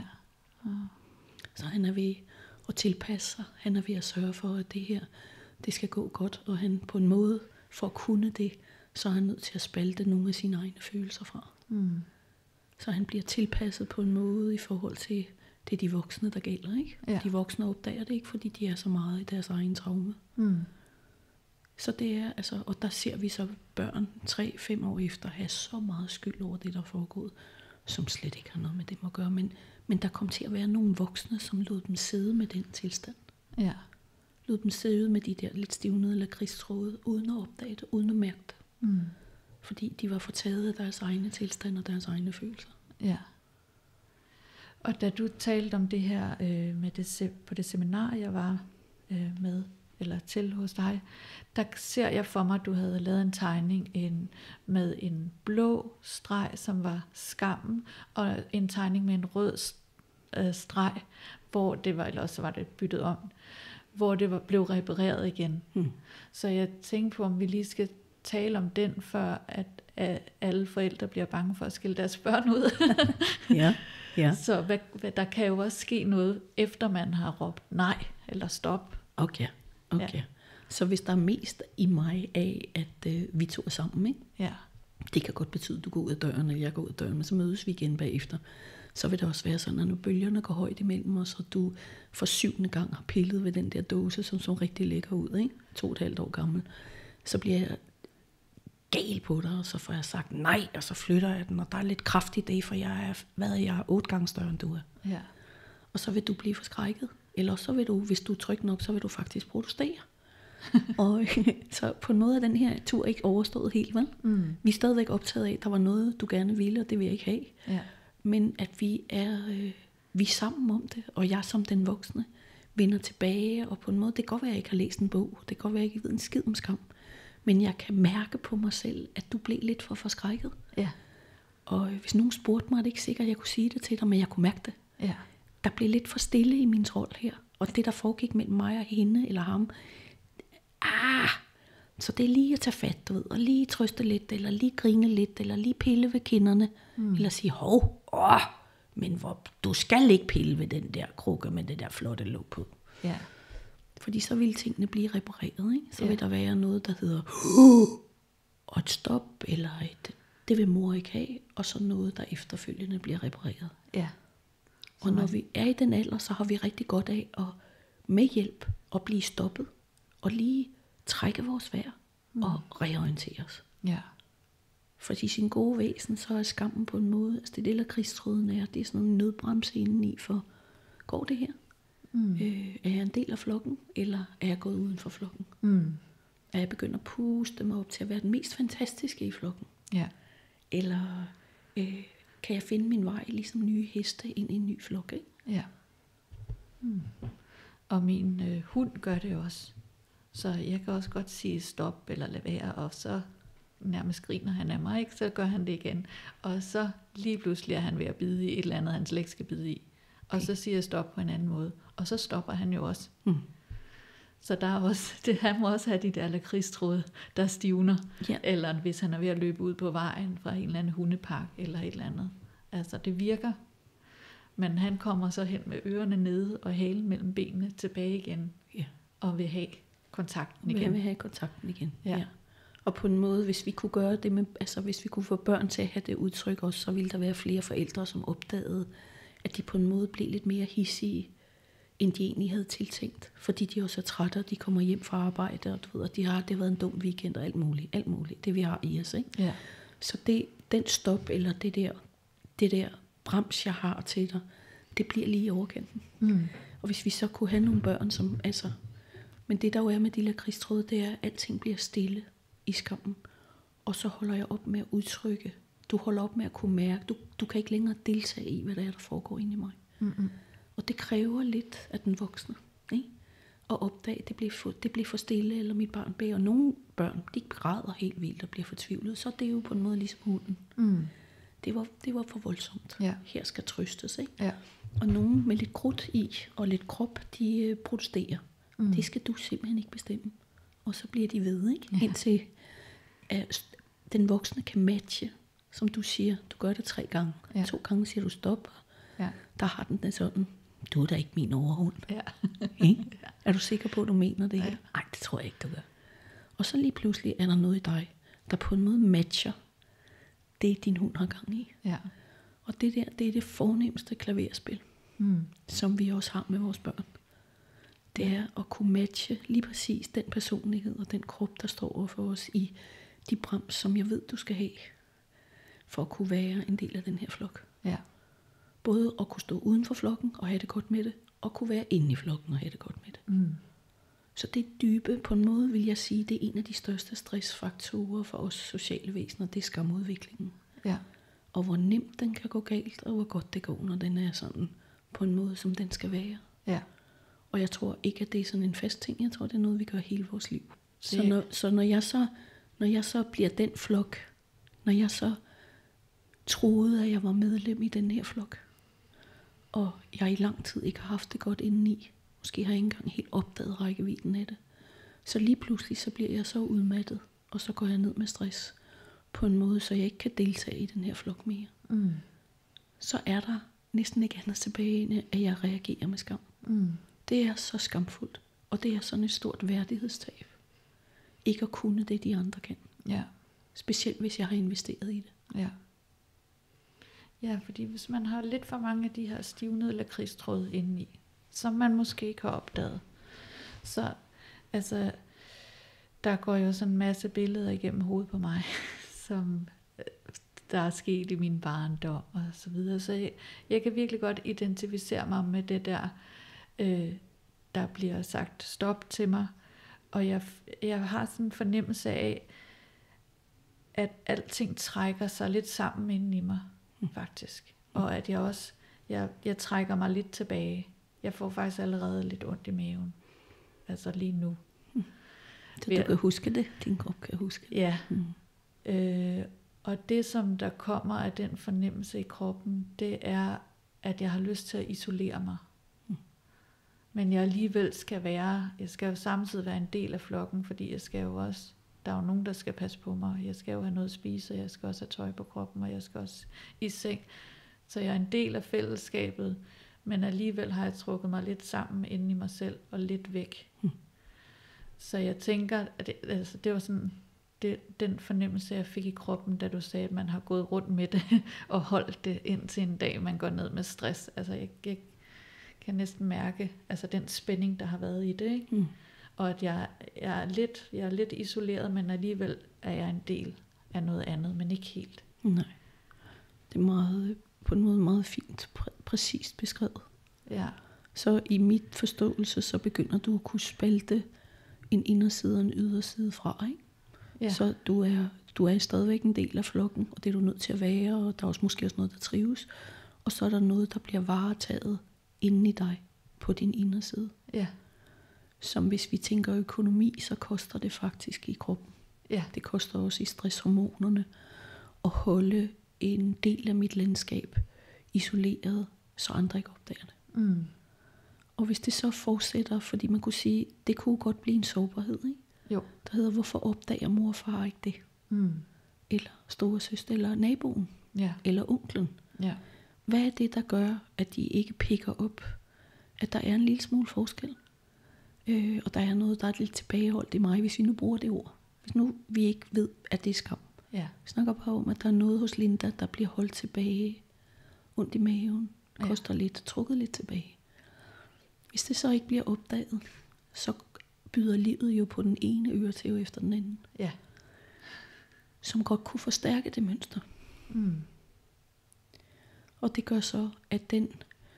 Så han er ved at tilpasse sig. Han er ved at sørge for, at det her, det skal gå godt. Og han på en måde, for at kunne det, så er han nødt til at spalte nogle af sine egne følelser fra. Så han bliver tilpasset på en måde i forhold til, det er de voksne, der gælder, ikke? Ja. De voksne opdager det ikke, fordi de er så meget i deres egen traume. Så det er, altså, og der ser vi så børn 3-5 år efter have så meget skyld over det, der er foregået, som slet ikke har noget med dem at gøre. Men der kom til at være nogle voksne, som lod dem sidde med den tilstand. Ja. Lod dem sidde med de der lidt stivnede lakridstråde, uden at opdage det, uden at mærke det. Fordi de var fortaget af deres egne tilstand og deres egne følelser. Ja. Og da du talte om det her på det seminar, jeg var med eller til hos dig, der ser jeg for mig, at du havde lavet en tegning med en blå streg, som var skammen, og en tegning med en rød streg, hvor det var, eller også var det byttet om, hvor det blev repareret igen. Så jeg tænkte på, om vi lige skal tale om den, før at alle forældre bliver bange for at skille deres børn ud. Ja. Så der kan jo også ske noget, efter man har råbt nej eller stop. Okay. Ja. Så hvis der er mest i mig af, at vi to er sammen, ikke? Ja. Det kan godt betyde, at du går ud af døren, eller jeg går ud af døren, men så mødes vi igen bagefter. Så vil det også være sådan, at når bølgerne går højt imellem os, og du for 7. gang har pillet ved den der dåse, som så rigtig lækker ud, ikke? 2,5 år gammel, så bliver jeg gal på dig, og så får jeg sagt nej, og så flytter jeg den, og der er lidt kraft i det, for jeg er 8 gange større end du er. Ja. Og så vil du blive forskrækket, eller så vil du, hvis du er tryg nok, så vil du faktisk protestere. Og så på en måde er den her tur ikke overstået helt, vel? Vi er stadigvæk optaget af, at der var noget, du gerne ville, og det vil jeg ikke have. Ja. Men at vi er sammen om det, og jeg som den voksne vender tilbage, og på en måde, det kan godt være, at jeg ikke har læst en bog, det kan godt være, at jeg ikke ved en skid om skam, men jeg kan mærke på mig selv, at du blev lidt for forskrækket. Ja. Og hvis nogen spurgte mig, er det ikke sikkert, at jeg kunne sige det til dig, men jeg kunne mærke det. Ja. Der blev lidt for stille i min trold her, og det, der foregik mellem mig og hende, eller ham, så det er lige at tage fat, du ved, og lige trøste lidt, eller lige grine lidt, eller lige pille ved kinderne, eller sige, men du skal ikke pille ved den der krukke med det der flotte låg på. Ja. Fordi så vil tingene blive repareret, ikke? Så vil der være noget, der hedder, og et stop, eller det vil mor ikke have, og så noget, der efterfølgende bliver repareret. Ja. Og når vi er i den alder, så har vi rigtig godt af at med hjælp at blive stoppet, og lige trække vores vejr og reorientere os. Ja. Fordi sin gode væsen, så er skammen på en måde, altså det lille krigstråden er, det er sådan en nødbremse indeni for, går det her? Er jeg en del af flokken, eller er jeg gået uden for flokken? Er jeg begyndt at puste mig op til at være den mest fantastiske i flokken? Ja. Eller kan jeg finde min vej, ligesom nye heste, ind i en ny flok? Ikke? Ja. Og min hund gør det også. Så jeg kan også godt sige stop eller lade være, og så nærmest griner han af mig, ikke? Så gør han det igen. Og så lige pludselig er han ved at bide i et eller andet, han slet ikke skal bide i. Og så siger jeg stop på en anden måde. Og så stopper han jo også. Så der er også, han må også have de der lakridstråde, der stivner. Ja. Eller hvis han er ved at løbe ud på vejen fra en eller anden hundepark eller et eller andet. Altså det virker. Men han kommer så hen med ørerne nede og halen mellem benene tilbage igen. Ja. Og vil have kontakten igen. Jeg vil have kontakten igen. Ja. Og på en måde, hvis vi kunne gøre det med, altså hvis vi kunne få børn til at have det udtryk også, så ville der være flere forældre, som opdagede, at de på en måde blev lidt mere hidsige, end de egentlig havde tiltænkt. Fordi de også er trætte, og de kommer hjem fra arbejde, og du ved, det har været en dum weekend og alt muligt. Det vi har i os, ikke? Ja. Så den stop, eller det der brems, jeg har til dig, det bliver lige i overkanten. Og hvis vi så kunne have nogle børn, som altså... Men det der jo er med de lakridstråde, det er, at alting bliver stille i skammen. Og så holder jeg op med at udtrykke. Du holder op med at kunne mærke. Du kan ikke længere deltage i, hvad der er, der foregår inde i mig. Og det kræver lidt af den voksne. Ikke? At opdage, det bliver for stille, eller mit barn beder. Og nogle børn, de græder helt vildt og bliver fortvivlet. Så det er jo på en måde ligesom hunden. Det var for voldsomt. Ja. Her skal trøstes, ikke? Ja. Og nogen med lidt krudt i og lidt krop, de protesterer. Det skal du simpelthen ikke bestemme. Og så bliver de ved, ikke? Ja. Indtil den voksne kan matche, som du siger, du gør det 3 gange. Ja. 2 gange siger du stop. Ja. Der har den sådan, du er da ikke min overhund. Ja. Ikke? Er du sikker på, at du mener det? Ja. Nej, det tror jeg ikke, du gør. Og så lige pludselig er der noget i dig, der på en måde matcher det, din hund har gang i. Ja. Og det er det fornemste klaverspil, som vi også har med vores børn. Det er at kunne matche lige præcis den personlighed og den krop, der står over for os i de brems, som jeg ved, du skal have, for at kunne være en del af den her flok. Ja. Både at kunne stå uden for flokken og have det godt med det, og kunne være inde i flokken og have det godt med det. Så det dybe, på en måde vil jeg sige, det er en af de største stressfaktorer for os sociale væsener, det er skamudviklingen. Ja. Og hvor nemt den kan gå galt, og hvor godt det går, når den er sådan på en måde, som den skal være. Ja. Og jeg tror ikke, at det er sådan en fast ting. Jeg tror, det er noget, vi gør hele vores liv. Det... Så når jeg så bliver den flok, når jeg så troede, at jeg var medlem i den her flok, og jeg i lang tid ikke har haft det godt indeni, måske har jeg ikke engang helt opdaget rækkevidden af det, så lige pludselig så bliver jeg så udmattet, og så går jeg ned med stress på en måde, så jeg ikke kan deltage i den her flok mere. Så er der næsten ikke andet tilbage, end at jeg reagerer med skam. Det er så skamfuldt, og det er sådan et stort værdighedstab. Ikke at kunne det, de andre kan. Ja. Specielt hvis jeg har investeret i det. Ja. Ja, fordi hvis man har lidt for mange af de her stivnede lakridstråde indeni, som man måske ikke har opdaget, så altså, der går jo sådan en masse billeder igennem hovedet på mig, som der er sket i min barndom og så videre. Så jeg kan virkelig godt identificere mig med det der, der bliver sagt stop til mig. Og jeg har sådan en fornemmelse af, at alting trækker sig lidt sammen inden i mig, faktisk. Og at jeg også, jeg trækker mig lidt tilbage. Jeg får faktisk allerede lidt ondt i maven. Altså lige nu. Så du kan huske det? Din krop kan huske det? Ja. Og det, som der kommer af den fornemmelse i kroppen, det er, at jeg har lyst til at isolere mig. Men jeg alligevel jeg skal jo samtidig være en del af flokken, fordi jeg skal jo også, der er jo nogen, der skal passe på mig. Jeg skal jo have noget at spise, og jeg skal også have tøj på kroppen, og jeg skal også i seng. Så jeg er en del af fællesskabet, men alligevel har jeg trukket mig lidt sammen inde i mig selv, og lidt væk. Så jeg tænker, at det var sådan, den fornemmelse, jeg fik i kroppen, da du sagde, at man har gået rundt med det, og holdt det indtil en dag, man går ned med stress. Altså jeg kan næsten mærke altså den spænding, der har været i det, ikke? Og at jeg er lidt isoleret, men alligevel er jeg en del af noget andet, men ikke helt. Nej. Det er på en måde meget fint, præcist beskrevet. Ja. Så i mit forståelse, så begynder du at kunne spalte en inderside og en yderside fra, ikke? Ja. Så du er stadigvæk en del af flokken, og det er du nødt til at være, og der er også måske også noget, der trives. Og så er der noget, der bliver varetaget inde i dig på din inderside. Ja. Som hvis vi tænker økonomi, så koster det faktisk i kroppen. Ja. Det koster også i stresshormonerne at holde en del af mit landskab isoleret, så andre ikke opdager det. Og hvis det så fortsætter, fordi man kunne sige, det kunne godt blive en sårbarhed, ikke? Jo. Der hedder, hvorfor opdager mor og far ikke det? Eller storesøster, eller naboen, Ja. eller onklen. Ja. Hvad er det, der gør, at de ikke picker op, at der er en lille smule forskel? Og der er noget, der er lidt tilbageholdt i mig, hvis vi nu bruger det ord. Hvis nu vi ikke ved, at det er skam. Ja. Vi snakker bare om, at der er noget hos Linda, der bliver holdt tilbage. Ondt i maven, koster lidt, trukket lidt tilbage. Hvis det så ikke bliver opdaget, så byder livet jo på den ene øretæve efter den anden. Ja. Som godt kunne forstærke det mønster. Og det gør så, at den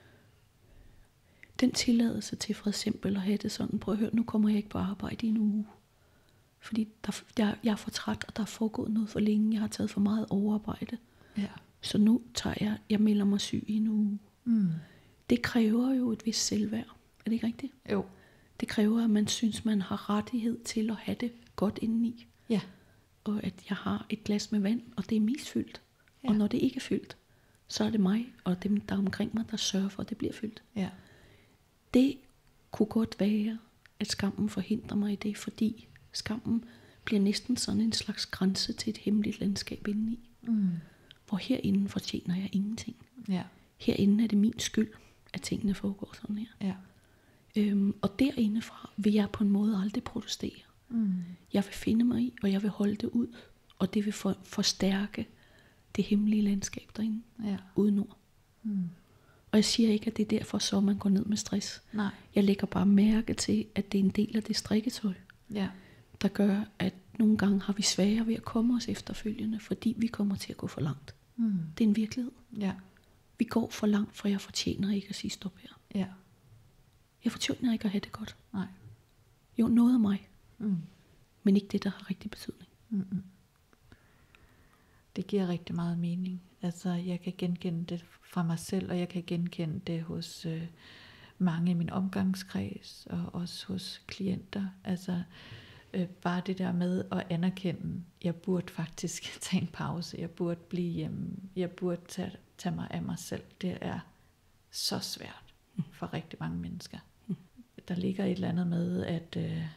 tilladelse til for eksempel at have det sådan, prøv at høre, nu kommer jeg ikke på arbejde i en uge. Fordi jeg er for træt, og der er foregået noget for længe. Jeg har taget for meget overarbejde. Ja. Så nu jeg melder mig syg i en uge. Det kræver jo et vist selvværd. Er det ikke rigtigt? Jo. Det kræver, at man synes, man har rettighed til at have det godt indeni. Ja. Og at jeg har et glas med vand, og det er mest fyldt. Ja. Og når det ikke er fyldt, så er det mig og dem, der er omkring mig, der sørger for, at det bliver fyldt. Ja. Det kunne godt være, at skammen forhindrer mig i det, fordi skammen bliver næsten sådan en slags grænse til et hemmeligt landskab indeni. Hvor herinde fortjener jeg ingenting. Ja. Herinde er det min skyld, at tingene foregår sådan her. Ja. Og derindefra vil jeg på en måde aldrig protestere. Jeg vil finde mig i, og jeg vil holde det ud. Og det vil forstærke det hemmelige landskab derinde. Ja. Uden ord. Og jeg siger ikke, at det er derfor, så man går ned med stress. Nej. Jeg lægger bare mærke til, at det er en del af det strikketøj, Ja. der gør, at nogle gange har vi sværere ved at komme os efterfølgende, fordi vi kommer til at gå for langt. Det er en virkelighed. Ja. Vi går for langt, for jeg fortjener ikke at sige stop her. Ja. Jeg fortjener ikke at have det godt. Nej. Jo, noget af mig. Men ikke det, der har rigtig betydning. Det giver rigtig meget mening. Altså, jeg kan genkende det fra mig selv, og jeg kan genkende det hos mange i min omgangskreds, og også hos klienter. Altså, bare det der med at anerkende, jeg burde faktisk tage en pause, jeg burde blive hjemme, jeg burde tage mig af mig selv. Det er så svært for rigtig mange mennesker. Der ligger et eller andet med, at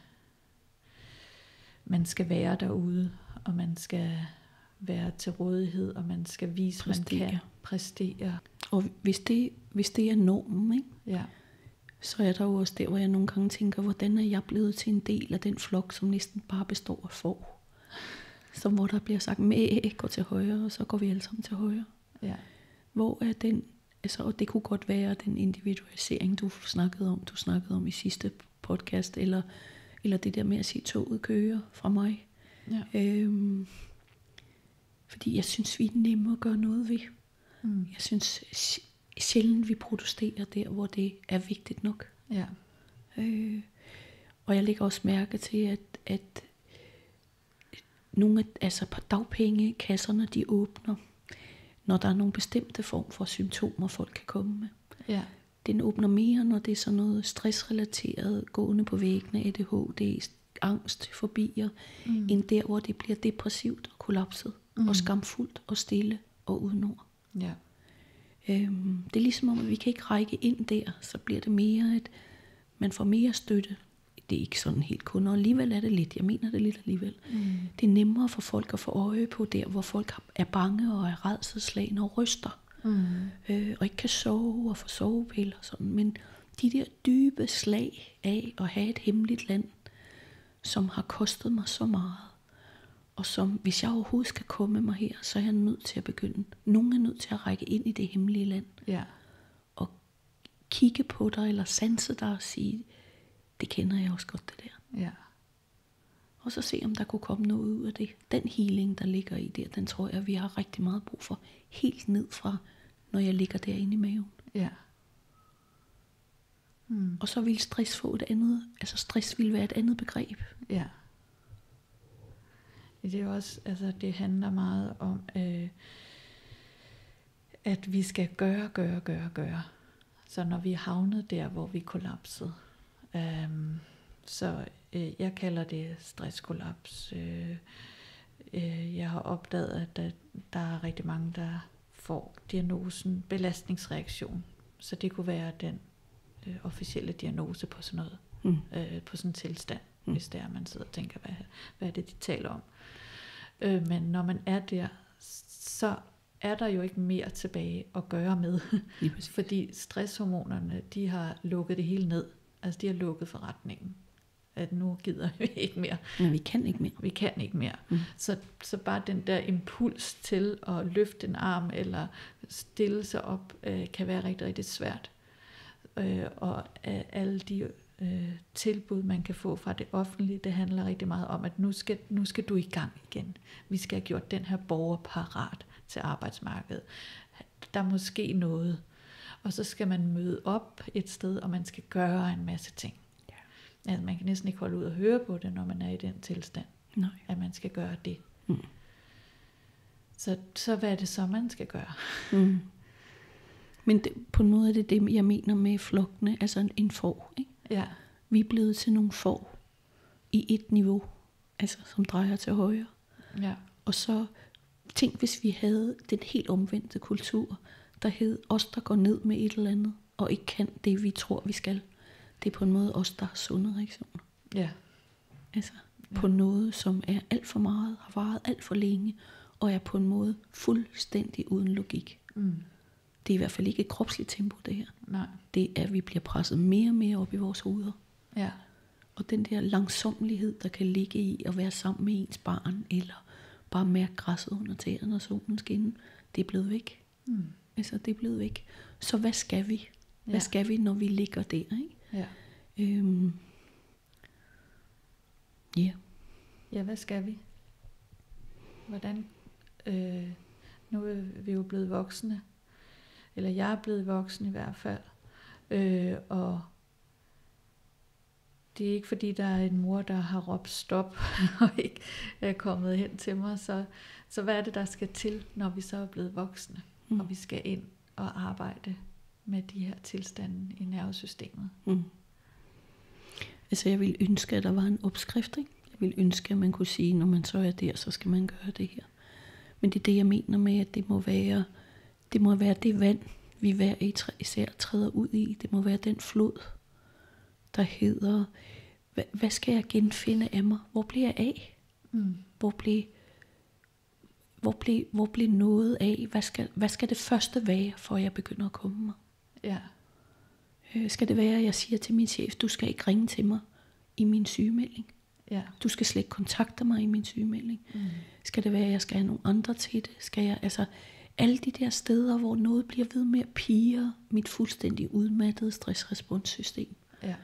man skal være derude, og man skal være til rådighed, og man skal vise, man kan præstere. Og hvis det er normen, ikke? Ja. Så er der jo også der, hvor jeg nogle gange tænker, hvordan er jeg blevet til en del af den flok, som næsten bare består af får. Som hvor der bliver sagt, med gå til højre, og så går vi alle sammen til højre. Ja. Hvor er den, altså, og det kunne godt være den individualisering, du snakkede om i sidste podcast, eller det der med at se toget køre fra mig. Ja. Fordi jeg synes, vi er nemme at gøre noget ved. Jeg synes sjældent, vi protesterer der, hvor det er vigtigt nok. Ja. Og jeg lægger også mærke til, at nogle af dagpengekasserne, de åbner, når der er nogle bestemte form for symptomer, folk kan komme med. Ja. Den åbner mere, når det er sådan noget stressrelateret, gående på væggene, ADHD, angst, fobier, end der, hvor det bliver depressivt og kollapset, og skamfuldt og stille og uden ord. Ja. Det er ligesom om, at vi kan ikke række ind der, så bliver det mere, at man får mere støtte. Det er ikke sådan helt kun, og alligevel er det lidt. Jeg mener det lidt alligevel. Det er nemmere for folk at få øje på der, hvor folk er bange og er rædselsslagne og ryster. Og ikke kan sove og få sovepiller og sådan. Men de der dybe slag af at have et hemmeligt land, som har kostet mig så meget, og som, hvis jeg overhovedet skal komme mig her, så er jeg nødt til at begynde. Nogen er nødt til at række ind i det hemmelige land. Ja. Og kigge på dig, eller sanse dig og sige, det kender jeg også godt, det der. Ja. Og så se, om der kunne komme noget ud af det. Den healing, der ligger i der, den tror jeg, vi har rigtig meget brug for. Helt ned fra, når jeg ligger derinde i maven. Ja. Og så vil stress få et andet, altså stress vil være et andet begreb. Ja. Det er også, altså det handler meget om, at vi skal gøre. Så når vi er havnet der, hvor vi kollapsede, så jeg kalder det stresskollaps. Jeg har opdaget, at der er rigtig mange, der får diagnosen belastningsreaktion. Så det kunne være den officielle diagnose på sådan noget, på sådan en tilstand, hvis det er, man sidder og tænker, hvad er det, de taler om. Men når man er der, så er der jo ikke mere tilbage at gøre med, fordi stresshormonerne, de har lukket det hele ned, altså de har lukket forretningen, at nu gider vi ikke mere. Men vi kan ikke mere. Vi kan ikke mere. Så bare den der impuls til at løfte en arm, eller stille sig op, kan være rigtig, rigtig svært. Og alle de tilbud, man kan få fra det offentlige, det handler rigtig meget om, at nu skal du i gang igen. Vi skal have gjort den her borger parat til arbejdsmarkedet. Der er måske noget. Og så skal man møde op et sted, og man skal gøre en masse ting. Ja. Altså, man kan næsten ikke holde ud og høre på det, når man er i den tilstand. Nej. At man skal gøre det. Så hvad er det så, man skal gøre? Men på en måde er det, jeg mener med flokkene, altså en får, ikke? Ja. Vi er blevet til nogle får i et niveau, altså som drejer til højre. Ja. Og så tænk, hvis vi havde den helt omvendte kultur, der hed os, der går ned med et eller andet, og ikke kan det, vi tror, vi skal. Det er på en måde os, der har sunde reaktioner. Ja. Altså på noget, som er alt for meget, har varet alt for længe, og er på en måde fuldstændig uden logik. Det er i hvert fald ikke et kropsligt tempo, det her. Nej. Det er, at vi bliver presset mere og mere op i vores hoveder. Ja. Og den der langsommelighed, der kan ligge i at være sammen med ens barn, eller bare mærke græsset under tæerne og solen skinne, det er blevet væk. Altså, det er blevet væk. Så hvad skal vi? Hvad skal vi, når vi ligger der, ikke? Ja. Ja, hvad skal vi? Hvordan? Nu er vi jo blevet voksne. Eller jeg er blevet voksen i hvert fald. Og det er ikke fordi, der er en mor, der har råbt stop, og ikke er kommet hen til mig. Så hvad er det, der skal til, når vi så er blevet voksne, og vi skal ind og arbejde med de her tilstande i nervesystemet? Altså jeg ville ønske, at der var en opskrift, ikke? Jeg ville ønske, at man kunne sige, når man så er der, så skal man gøre det her. Men det er det, jeg mener med, at det må være det vand, vi hver især træder ud i. Det må være den flod, der hedder, hvad skal jeg genfinde af mig? Hvor bliver jeg af? Hvor blev noget af? Hvad skal det første være, for jeg begynder at komme mig? Ja. Skal det være, at jeg siger til min chef, du skal ikke ringe til mig i min sygemelding? Ja. Du skal slet ikke kontakte mig i min sygemelding. Skal det være, at jeg skal have nogle andre til det? Skal jeg, altså alle de der steder, hvor noget bliver ved med at pirre mit fuldstændig udmattede stressresponssystem. Ja.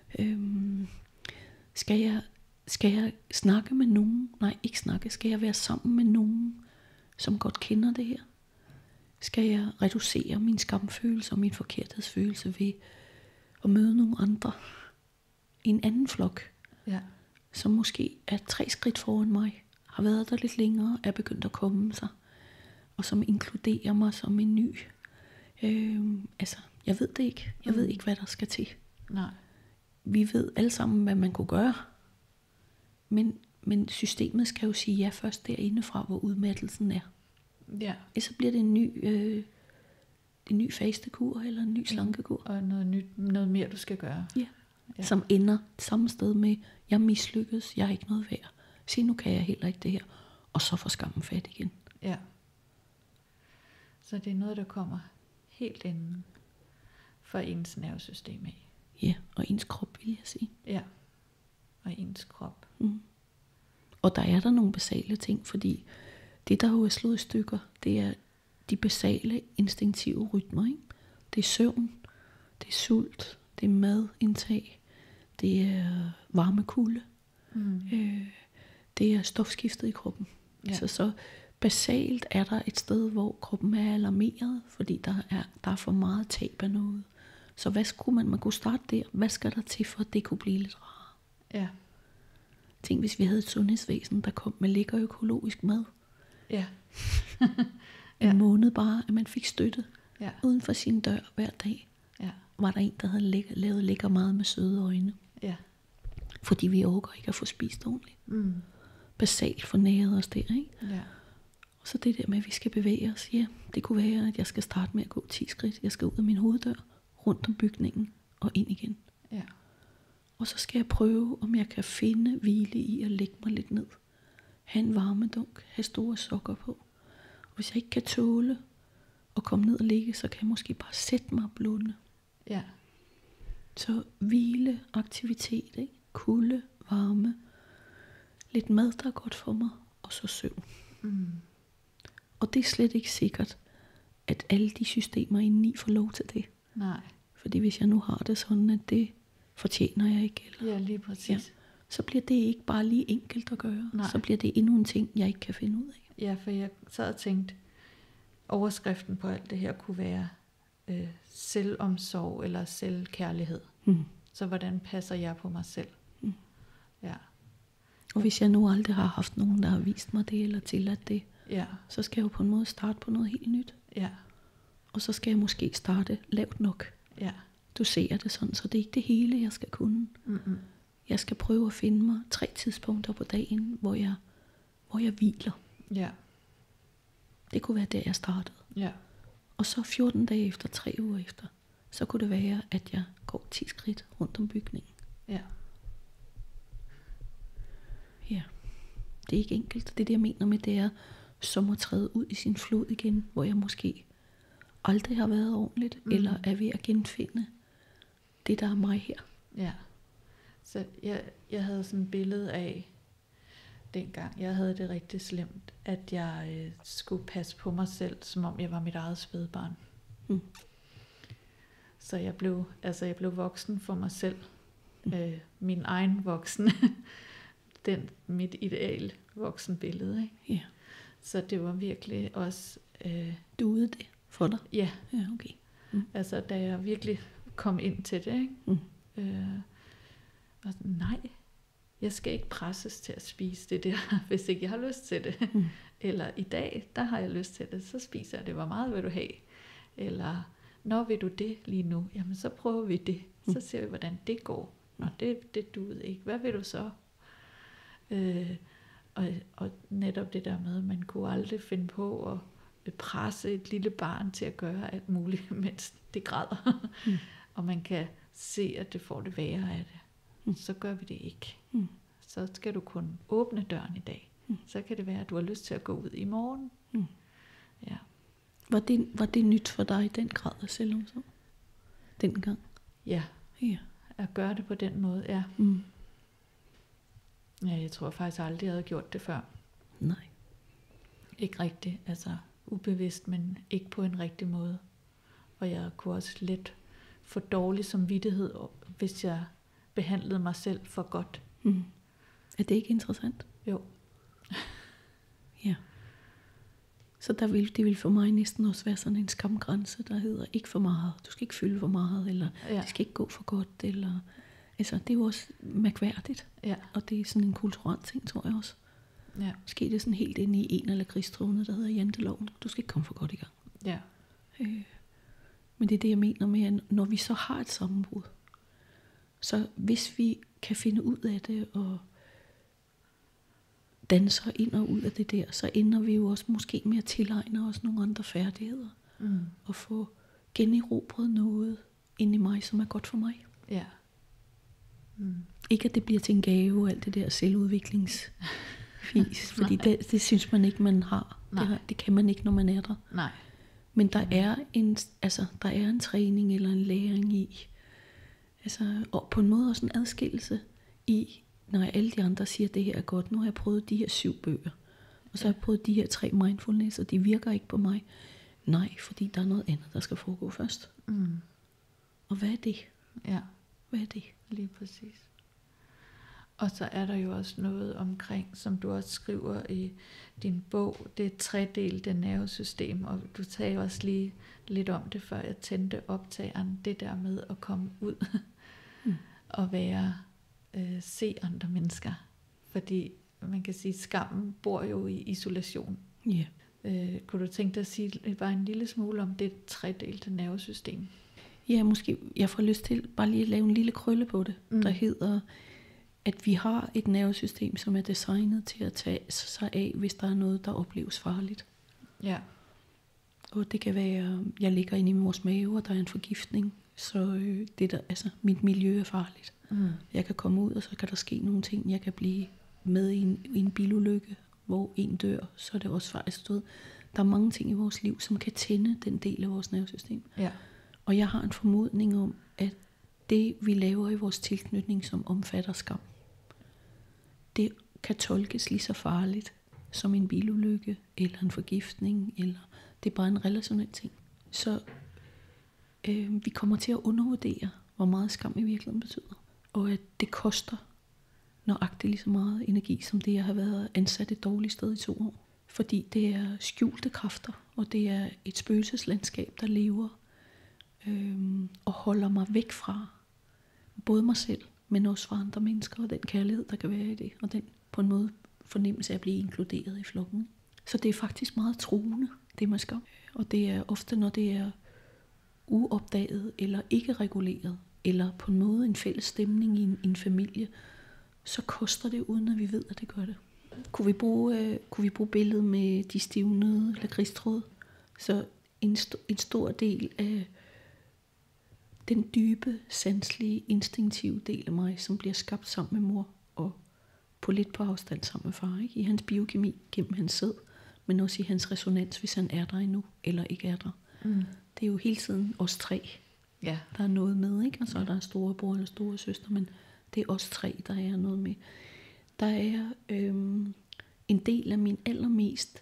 Skal jeg snakke med nogen? Nej, ikke snakke. Skal jeg være sammen med nogen, som godt kender det her? Skal jeg reducere min skamfølelse og min forkerthedsfølelse ved at møde nogle andre i en anden flok, som måske er 3 skridt foran mig, har været der lidt længere, er begyndt at komme sig, og som inkluderer mig som en ny. Altså, jeg ved det ikke. Jeg ved ikke, hvad der skal til. Nej. Vi ved alle sammen, hvad man kunne gøre. Men systemet skal jo sige ja først derindefra, hvor udmattelsen er. Ja. Så bliver det en ny fastekur eller en ny slankekur. Og noget mere, du skal gøre. Ja. Som ender samme sted med, jeg mislykkedes, jeg er ikke noget værd. Se, nu kan jeg heller ikke det her. Og så får skammen fat igen. Ja. Så det er noget, der kommer helt inden for ens nervesystem af. Ja, og ens krop, vil jeg sige. Ja, og ens krop. Og der er der nogle basale ting, fordi det, der jo er slået i stykker, det er de basale instinktive rytmer, ikke? Det er søvn, det er sult, det er madindtag, det er varmekulde, det er stofskiftet i kroppen. Ja. Så basalt er der et sted, hvor kroppen er alarmeret, fordi der er for meget tab af noget. Så hvad skulle man kunne starte der? Hvad skal der til, for at det kunne blive lidt rarere? Ja. Tænk, hvis vi havde et sundhedsvæsen, der kom med lækker økologisk mad. Ja. En måned bare, at man fik støtte uden for sin dør hver dag. Ja. Var der en, der havde lavet lækker mad med søde øjne. Ja. Fordi vi overgår ikke at få spist ordentligt. Basalt fornæret os der, ikke? Ja. Og så det der med, at vi skal bevæge os. Ja, det kunne være, at jeg skal starte med at gå 10 skridt. Jeg skal ud af min hoveddør, rundt om bygningen, og ind igen. Ja. Og så skal jeg prøve, om jeg kan finde hvile i at lægge mig lidt ned. Ha' en varmedunk, have store sokker på. Og hvis jeg ikke kan tåle at komme ned og ligge, så kan jeg måske bare sætte mig og blunde. Ja. Så hvile, aktivitet, ikke? Kulde, varme, lidt mad, der er godt for mig, og så søvn. Mm. Og det er slet ikke sikkert, at alle de systemer indeni får lov til det. Nej. Fordi hvis jeg nu har det sådan, at det fortjener jeg ikke, eller, Ja, lige præcis. så bliver det ikke bare lige enkelt at gøre. Nej. Så bliver det endnu en ting, jeg ikke kan finde ud af. Ja, for jeg sad og tænkte, overskriften på alt det her kunne være selvomsorg eller selvkærlighed. Mm. Så hvordan passer jeg på mig selv? Mm. Ja. Og hvis jeg nu aldrig har haft nogen, der har vist mig det, eller tilladt det, Ja. så skal jeg jo på en måde starte på noget helt nyt. Ja. Og så skal jeg måske starte lavt nok. Ja. Du ser det sådan, så det er ikke det hele, jeg skal kunne. Mm-mm. Jeg skal prøve at finde mig 3 tidspunkter på dagen, hvor jeg hviler. Ja. Det kunne være der, jeg startede. Ja. Og så 14 dage efter, 3 uger efter, så kunne det være, at jeg går 10 skridt rundt om bygningen. Ja. Ja, det er ikke enkelt. Det jeg mener med, det er som at træde ud i sin flod igen, hvor jeg måske aldrig har været ordentligt, eller er ved at genfinde det, der er mig her. Ja. Så jeg havde sådan et billede af, dengang jeg havde det rigtig slemt, at jeg skulle passe på mig selv, som om jeg var mit eget spædbarn. Mm. Så jeg blev voksen for mig selv. Min egen voksen. Mit ideal voksenbillede. Ikke? Ja. Så det var virkelig også... Duede det for dig? Ja, Ja, okay. altså da jeg virkelig kom ind til det. Ikke? Mm. Og sådan, nej, jeg skal ikke presses til at spise det der, hvis ikke jeg har lyst til det. Mm. Eller i dag, der har jeg lyst til det, så spiser jeg det. Hvor meget vil du have? Eller når vil du det lige nu? Jamen så prøver vi det. Så ser vi, hvordan det går. Nå, det duede ikke. Hvad vil du så? Og netop det der med, at man kunne aldrig finde på at presse et lille barn til at gøre alt muligt, mens det græder. Og man kan se, at det får det værre af det. Så gør vi det ikke. Så skal du kun åbne døren i dag. Så kan det være, at du har lyst til at gå ud i morgen. Ja. Var det nyt for dig i den grad af selvomsorg? Dengang? Ja, Ja. at gøre det på den måde, ja. Mm. Ja, jeg tror faktisk aldrig, jeg havde gjort det før. Nej. Ikke rigtigt, altså ubevidst, men ikke på en rigtig måde. Og jeg kunne også lidt få dårlig samvittighed, hvis jeg behandlede mig selv for godt. Mm. Er det ikke interessant? Jo. Ja. Så det vil for mig næsten også være sådan en skamgrænse, der hedder ikke for meget. Du skal ikke fylde for meget, eller det skal ikke gå for godt. Eller, altså, det er jo også mærkværdigt. Ja. Og det er sådan en kulturel ting, tror jeg også. Ja. Måske det er sådan helt inde i en eller krigstrådene, der hedder janteloven. Du skal ikke komme for godt i gang. Ja. Men det er det, jeg mener med, at når vi så har et sammenbrud, så hvis vi kan finde ud af det, og danser ind og ud af det der, så ender vi jo også måske med at tilegne os nogle andre færdigheder. Og få generobret noget inde i mig, som er godt for mig. Ja. Ikke at det bliver til en gave, alt det der selvudviklingsfis, fordi det synes man ikke, man har. Det kan man ikke, når man er der. Nej. Men der er en træning eller en læring i, altså, og på en måde også en adskillelse i, når alle de andre siger, at det her er godt. Nu har jeg prøvet de her 7 bøger, og så har jeg prøvet de her 3 mindfulness, og de virker ikke på mig. Nej, fordi der er noget andet, der skal foregå først. Og hvad er det? Ja. Hvad er det? Lige præcis. Og så er der jo også noget omkring, som du også skriver i din bog, det tredelte nervesystem, og du sagde også lige lidt om det, før jeg tændte optageren, det der med at komme ud og være, se andre mennesker. Fordi man kan sige, at skammen bor jo i isolation. Ja. Kunne du tænke dig at sige bare en lille smule om det tredelte nervesystem? Ja, måske jeg får lyst til bare lige at lave en lille krølle på det, der hedder, at vi har et nervesystem, som er designet til at tage sig af, hvis der er noget, der opleves farligt. Ja. Og det kan være, jeg ligger inde i mors mave, og der er en forgiftning. Så mit miljø er farligt. Jeg kan komme ud, og så kan der ske nogle ting. Jeg kan blive med i en bilulykke, hvor en dør, så er det også faktisk død. Der er mange ting i vores liv, som kan tænde den del af vores nervesystem. Ja. Og jeg har en formodning om, at det vi laver i vores tilknytning, som omfatter skam, det kan tolkes lige så farligt som en bilulykke, eller en forgiftning, eller det er bare en relationel ting. Så vi kommer til at undervurdere, hvor meget skam i virkeligheden betyder. Og at det koster nøjagtigt lige så meget energi, som det jeg har været ansat et dårligt sted i 2 år. Fordi det er skjulte kræfter, og det er et spøgelseslandskab, der lever og holder mig væk fra både mig selv, men også fra andre mennesker, og den kærlighed, der kan være i det, og den på en måde fornemmelse af at blive inkluderet i flokken. Så det er faktisk meget truende, det med skam. Og det er ofte, når det er uopdaget, eller ikke reguleret, eller på en måde en fælles stemning i en familie, så koster det, uden at vi ved, at det gør det. Kunne vi bruge billedet med de stivnede lakridstråde? Så en stor del af den dybe, sanselige, instinktive del af mig, som bliver skabt sammen med mor, og på afstand sammen med far, ikke? I hans biokemi, gennem hans sæd, men også i hans resonans, hvis han er der endnu, eller ikke er der. Det er jo hele tiden os 3, Ja. der er noget med, ikke? Og så er der storebror eller store søster, men det er os 3, der er noget med. Der er en del af min allermest,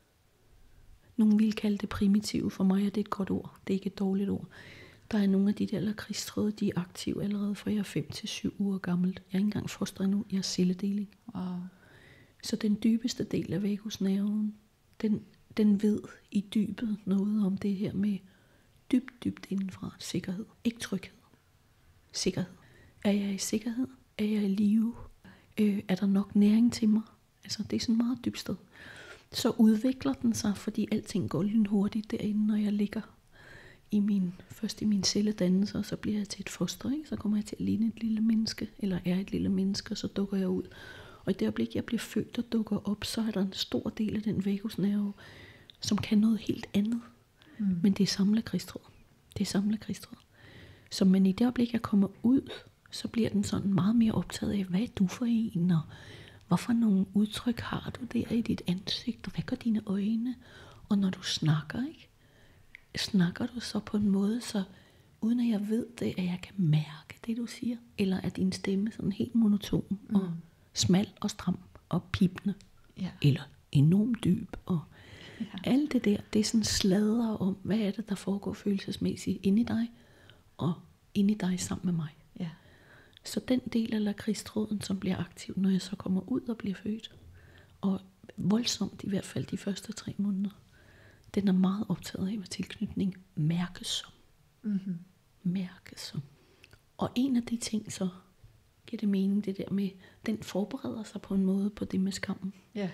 nogen vil kalde det primitive, for mig er det et godt ord, det er ikke et dårligt ord. Der er nogle af de der lakridstråde, de er aktive allerede fra jeg er 5 til 7 uger gammelt. Jeg er ikke engang foster endnu, jeg er celledeling. Wow. Så den dybeste del af vagusnerven, den ved i dybet noget om det her med dybt indenfra sikkerhed. Ikke tryghed. Sikkerhed. Er jeg i sikkerhed? Er jeg i live? Er der nok næring til mig? Altså det er sådan meget dybt sted. Så udvikler den sig, fordi alting går lynhurtigt derinde, når jeg ligger først i min celledannelse, og så bliver jeg til et foster, ikke? Så kommer jeg til at ligne et lille menneske, eller er et lille menneske, og så dukker jeg ud. Og i det øjeblik, jeg bliver født og dukker op, så er der en stor del af den vagusnerve, som kan noget helt andet. Men det er samme lakridstråd. Så men i det øjeblik, jeg kommer ud, så bliver den sådan meget mere optaget af, hvad er du for en, og hvorfor nogle udtryk har du der i dit ansigt, og hvad gør dine øjne? Og når du snakker, ikke? Snakker du så på en måde, så uden at jeg ved det, at jeg kan mærke det, du siger? Eller er din stemme sådan helt monoton og smal og stram og pipende? Ja. Eller enormt dyb? Og alt det der, det er sådan sladder om, hvad er det, der foregår følelsesmæssigt inde i dig, og inde i dig sammen med mig. Ja. Så den del af lakridstråden, som bliver aktiv, når jeg så kommer ud og bliver født, og voldsomt i hvert fald de første 3 måneder, den er meget optaget af, hvad tilknytning mærkes som. Mærkes som. Og en af de ting, så giver det mening, det der med, den forbereder sig på en måde på det med skammen. Ja.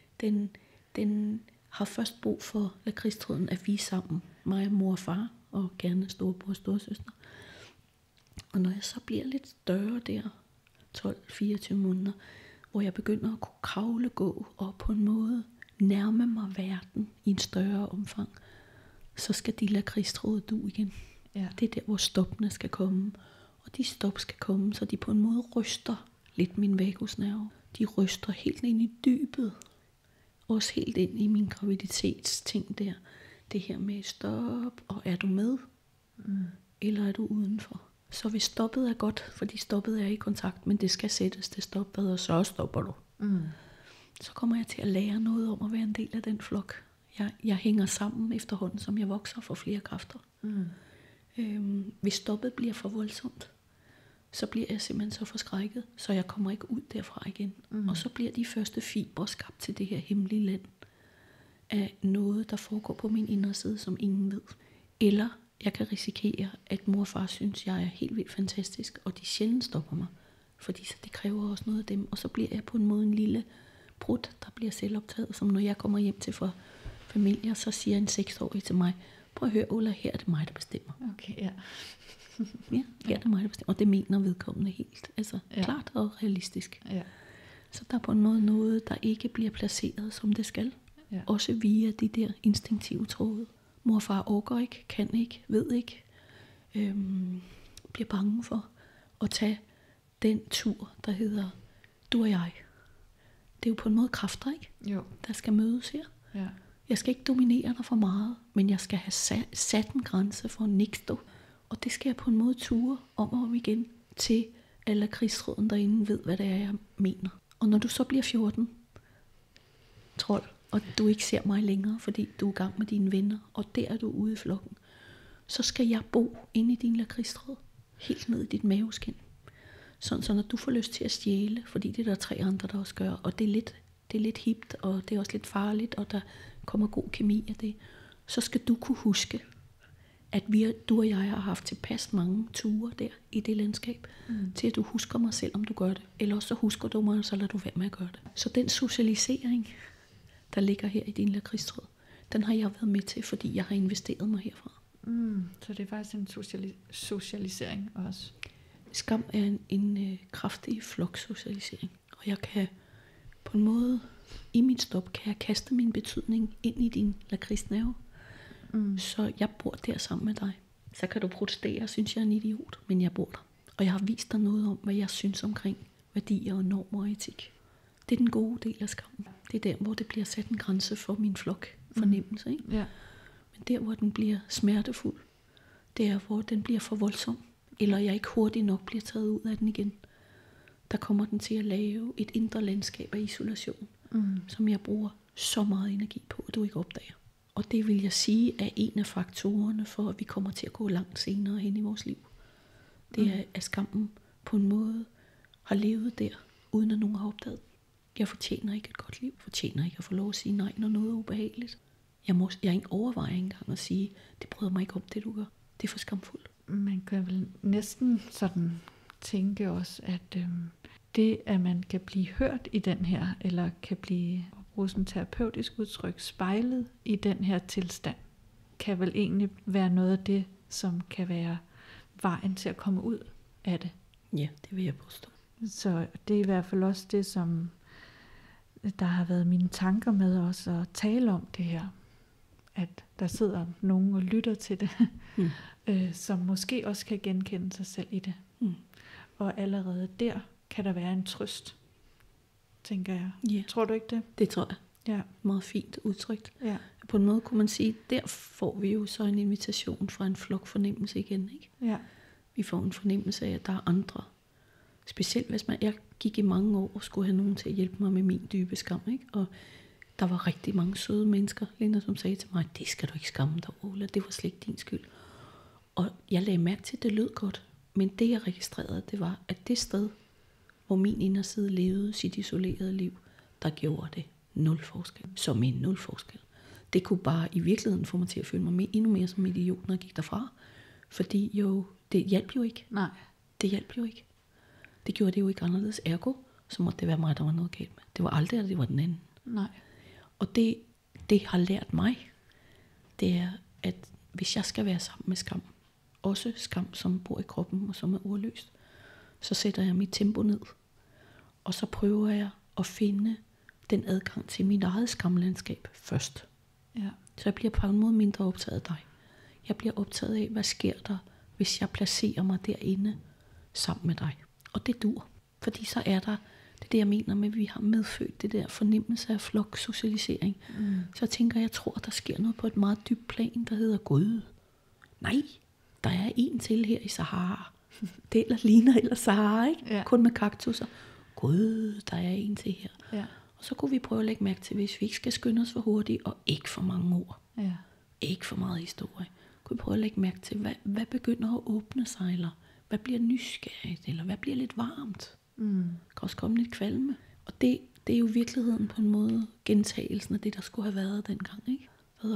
Den har først brug for lakridstråden, at vi er sammen, mig, mor og far, og gerne storebror og storesøster. Og når jeg så bliver lidt større der, 12-24 måneder, hvor jeg begynder at kunne kravle, gå og på en måde nærme mig verden i en større omfang, så skal de lakridstråde du igen. Ja. Det er der, hvor stoppene skal komme. Og de stop skal komme, så de på en måde ryster lidt min vagusnerve. De ryster helt ind i dybet. Også helt ind i min graviditetsting der. Det her med stop, og er du med? Eller er du udenfor? Så hvis stoppet er godt, fordi stoppet er i kontakt, men det skal sættes til stoppet, og så stopper du. Så kommer jeg til at lære noget om at være en del af den flok. Jeg hænger sammen efterhånden, som jeg vokser for flere kræfter. Hvis stoppet bliver for voldsomt, så bliver jeg simpelthen så forskrækket, så jeg kommer ikke ud derfra igen. Og så bliver de første fibre skabt til det her hemmelige land af noget, der foregår på min inderside, som ingen ved. Eller jeg kan risikere, at mor og far synes, jeg er helt vildt fantastisk, og de sjældent stopper mig, fordi så det kræver også noget af dem. Og så bliver jeg på en måde en lille brud, der bliver selvoptaget, som når jeg kommer hjem til for familier, så siger en 6-årig til mig, prøv at høre, Ulla, her er det mig, der bestemmer. Okay, ja. Ja, her er det mig, der bestemmer. Og det mener vedkommende helt. Altså klart og realistisk. Ja. Så der er på en måde noget, der ikke bliver placeret, som det skal. Ja. Også via de der instinktive tråde. Mor og far orker ikke, kan ikke, ved ikke. bliver bange for at tage den tur, der hedder du og jeg. Det er jo på en måde kræfter, ikke? Jo. Der skal mødes her. Ja. Jeg skal ikke dominere dig for meget, men jeg skal have sat en grænse for en nikstå. Og det skal jeg på en måde ture om og om igen, til alle krigsråden derinde ved, hvad det er, jeg mener. Og når du så bliver 14, trold, og du ikke ser mig længere, fordi du er i gang med dine venner, og der er du ude i flokken, så skal jeg bo inde i din lakridsråd, helt ned i dit maveskin. Sådan så når du får lyst til at stjæle, fordi det er der 3 andre, der også gør, og det er lidt hipt, og det er også lidt farligt, og der kommer god kemi af det, så skal du kunne huske, at du og jeg har haft tilpas mange ture der i det landskab, til at du husker mig selv, om du gør det. Eller også så husker du mig, og så lader du være med at gøre det. Så den socialisering, der ligger her i din lakridsråd, den har jeg været med til, fordi jeg har investeret mig herfra. Så det er faktisk en socialisering også. Skam er en kraftig floksocialisering. Og jeg kan på en måde, i mit stop, kan jeg kaste min betydning ind i din lakridsnerve. Så jeg bor der sammen med dig. Så kan du protestere og synes, jeg er en idiot, men jeg bor der. Og jeg har vist dig noget om, hvad jeg synes omkring værdier og normer og etik. Det er den gode del af skammen. Det er der, hvor det bliver sat en grænse for min flok fornemmelse. Ikke? Ja. Men der, hvor den bliver smertefuld, det er, hvor den bliver for voldsom, eller jeg ikke hurtigt nok bliver taget ud af den igen. Der kommer den til at lave et indre landskab af isolation, som jeg bruger så meget energi på, at du ikke opdager. Og det vil jeg sige er en af faktorerne for, at vi kommer til at gå langt senere hen i vores liv. Det er, at skammen på en måde har levet der, uden at nogen har opdaget. Jeg fortjener ikke et godt liv. Jeg fortjener ikke at få lov at sige nej, når noget er ubehageligt. Jeg ikke overvejer engang at sige, det bryder mig ikke om, det du gør. Det er for skamfuldt. Man kan vel næsten sådan tænke også, at det, at man kan blive hørt i den her, eller kan blive, bruge sådan terapeutisk udtryk, spejlet i den her tilstand, kan vel egentlig være noget af det, som kan være vejen til at komme ud af det. Ja, det vil jeg påstå. Så det er i hvert fald også det, som der har været mine tanker med os at tale om det her. At der sidder nogen og lytter til det, som måske også kan genkende sig selv i det. Og allerede der kan der være en trøst, tænker jeg. Yeah. Tror du ikke det? Det tror jeg. Ja. Meget fint udtrykt. Ja. På en måde kunne man sige, der får vi jo så en invitation fra en flokfornemmelse igen. Ikke? Ja. Vi får en fornemmelse af, at der er andre. Specielt hvis jeg gik i mange år og skulle have nogen til at hjælpe mig med min dybe skam. Ikke? Og der var rigtig mange søde mennesker, Linda, som sagde til mig, det skal du ikke skamme dig over, det var slet ikke din skyld. Og jeg lagde mærke til, at det lød godt. Men det jeg registrerede, det var, at det sted, hvor min inderside levede sit isolerede liv, der gjorde det 0 forskel. Som en 0 forskel. Det kunne bare i virkeligheden få mig til at føle mig endnu mere som en idiot, når jeg gik derfra. Fordi det hjalp jo ikke. Nej. Det hjalp jo ikke. Det gjorde det jo ikke anderledes. Ergo, så måtte det være mig, der var noget galt med. Det var aldrig, at det var den anden. Nej. Og det har lært mig, det er, at hvis jeg skal være sammen med skam, også skam, som bor i kroppen og som er ordløst, så sætter jeg mit tempo ned. Og så prøver jeg at finde den adgang til mit eget skamlandskab først. Ja. Så jeg bliver på en måde mindre optaget af dig. Jeg bliver optaget af, hvad sker der, hvis jeg placerer mig derinde sammen med dig. Og det dur. Fordi så er der, det er det jeg mener med, at vi har medfødt det der fornemmelse af floksocialisering. Så jeg tror, der sker noget på et meget dybt plan, der hedder Gud. Nej, der er en til her i Sahara. Det ligner ellers Sahara, ikke? Ja. Kun med kaktusser. Gud, der er en til her. Ja. Og så kunne vi prøve at lægge mærke til, hvis vi ikke skal skynde os for hurtigt, og ikke for mange ord. Ja. Ikke for meget historie. Kunne vi prøve at lægge mærke til, hvad begynder at åbne sig, eller hvad bliver nysgerrigt, eller hvad bliver lidt varmt. Kan også komme lidt kvalme. Og det er jo virkeligheden på en måde gentagelsen af det, der skulle have været dengang, ikke?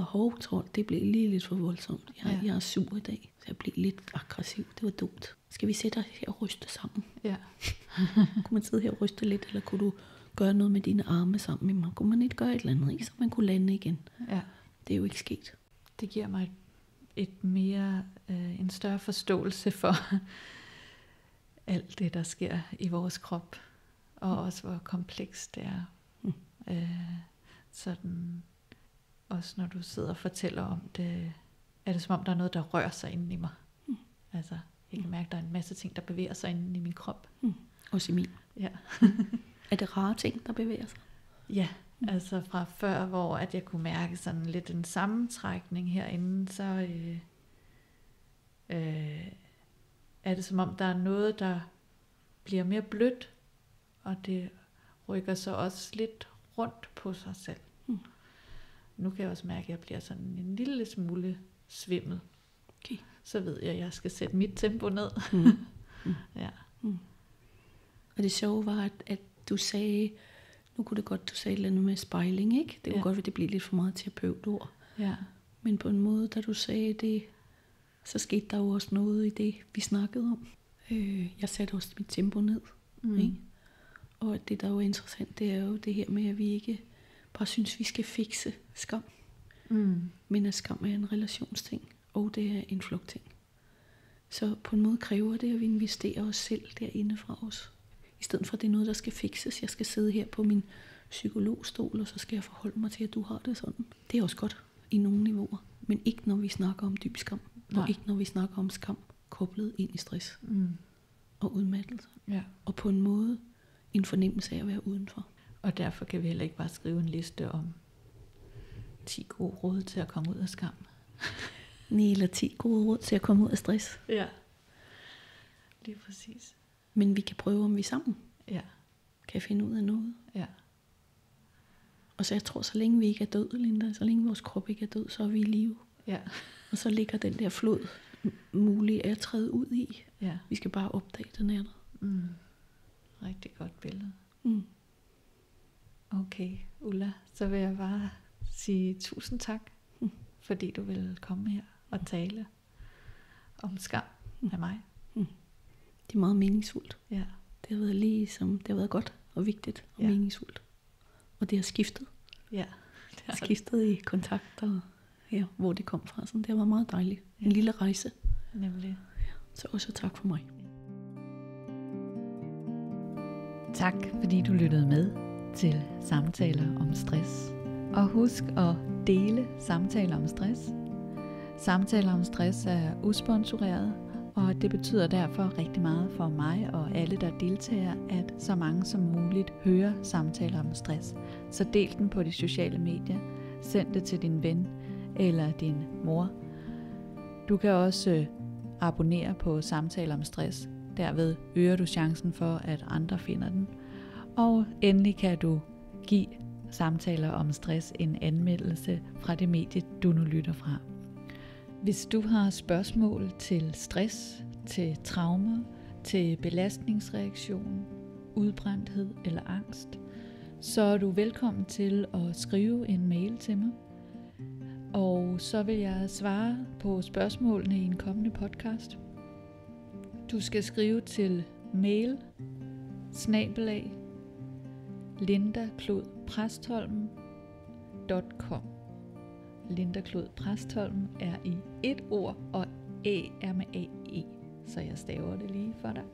Det blev lige lidt for voldsomt. Jeg er sur i dag, så jeg blev lidt aggressiv. Det var dumt. Skal vi sætte os her og ryste sammen? Ja. Kunne man sidde her og ryste lidt, eller kunne du gøre noget med dine arme sammen med mig? Kunne man ikke gøre et eller andet, ikke? Så man kunne lande igen? Ja. Det er jo ikke sket. Det giver mig en større forståelse for alt det, der sker i vores krop, og også hvor komplekst det er. Sådan, også når du sidder og fortæller om det, er det som om, der er noget, der rører sig inde i mig. Altså, jeg kan mærke, at der er en masse ting, der bevæger sig inde i min krop. Også i min. Ja. Er det rare ting, der bevæger sig? Ja, altså fra før, hvor at jeg kunne mærke sådan lidt en sammentrækning herinde, så er det som om, der er noget, der bliver mere blødt, og det rykker så også lidt rundt på sig selv. Nu kan jeg også mærke, at jeg bliver sådan en lille smule svimmel. Okay. Så ved jeg, at jeg skal sætte mit tempo ned. Ja. Og det sjove var, at du sagde, nu kunne det godt, du sagde et eller andet med spejling, ikke? Det kunne godt være, det blev lidt for meget terapeutord. Ja. Men på en måde, da du sagde det, så skete der jo også noget i det, vi snakkede om. Jeg satte også mit tempo ned. Ikke? Og det, der er jo interessant, det er jo det her med, at vi ikke bare synes, vi skal fikse skam. Men at skam er en relationsting, og det er en flugtting. Så på en måde kræver det, at vi investerer os selv derinde fra os. I stedet for, at det er noget, der skal fikses. Jeg skal sidde her på min psykologstol, og så skal jeg forholde mig til, at du har det sådan. Det er også godt i nogle niveauer, men ikke når vi snakker om dyb skam. Og ikke når vi snakker om skam koblet ind i stress og udmattelse. Ja. Og på en måde en fornemmelse af at være udenfor. Og derfor kan vi heller ikke bare skrive en liste om 10 gode råd til at komme ud af skam. Eller 10 gode råd til at komme ud af stress. Ja, lige præcis. Men vi kan prøve, om vi sammen kan finde ud af noget. Ja. Og så jeg tror, så længe vi ikke er død, Linda, så længe vores krop ikke er død, så er vi i live. Ja. Og så ligger den der flod mulig at træde ud i. Ja. Vi skal bare opdage, den er der. Rigtig godt billede. Okay, Ulla, så vil jeg bare sige tusind tak, fordi du vil komme her og tale om skam med mig. Det er meget meningsfuldt. Ja. Det har været det har været godt og vigtigt og meningsfuldt. Og det har skiftet. Ja. Det har skiftet i kontakt og hvor det kom fra. Så det har været meget dejligt. En lille rejse. Nemlig. Så også tak for mig. Tak fordi du lyttede med til Samtaler om stress. Og husk at dele Samtaler om stress. Samtaler om stress er usponsoreret, og det betyder derfor rigtig meget for mig og alle, der deltager, at så mange som muligt hører Samtaler om stress. Så del den på de sociale medier. Send det til din ven eller din mor. Du kan også abonnere på Samtaler om stress. Derved øger du chancen for, at andre finder den. Og endelig kan du give Samtaler om stress en anmeldelse fra det medie, du nu lytter fra. Hvis du har spørgsmål til stress, til traumer, til belastningsreaktion, udbrændthed eller angst, så er du velkommen til at skrive en mail til mig. Og så vil jeg svare på spørgsmålene i en kommende podcast. Du skal skrive til mail@lindaklodpræstholm.com. Linda Klod Præstholm er i et ord, og Æ er med A-E, så jeg staver det lige for dig.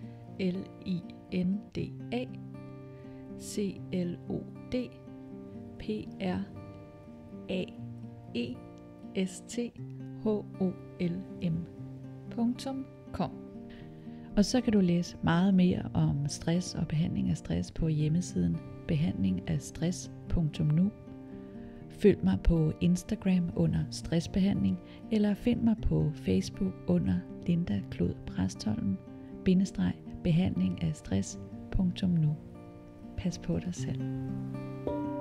LindaKlodPræstholm.com. Og så kan du læse meget mere om stress og behandling af stress på hjemmesiden behandlingafstress.nu. Følg mig på Instagram under stressbehandling, eller find mig på Facebook under Linda Klod Præstholm _behandlingafstress.nu. Pas på dig selv.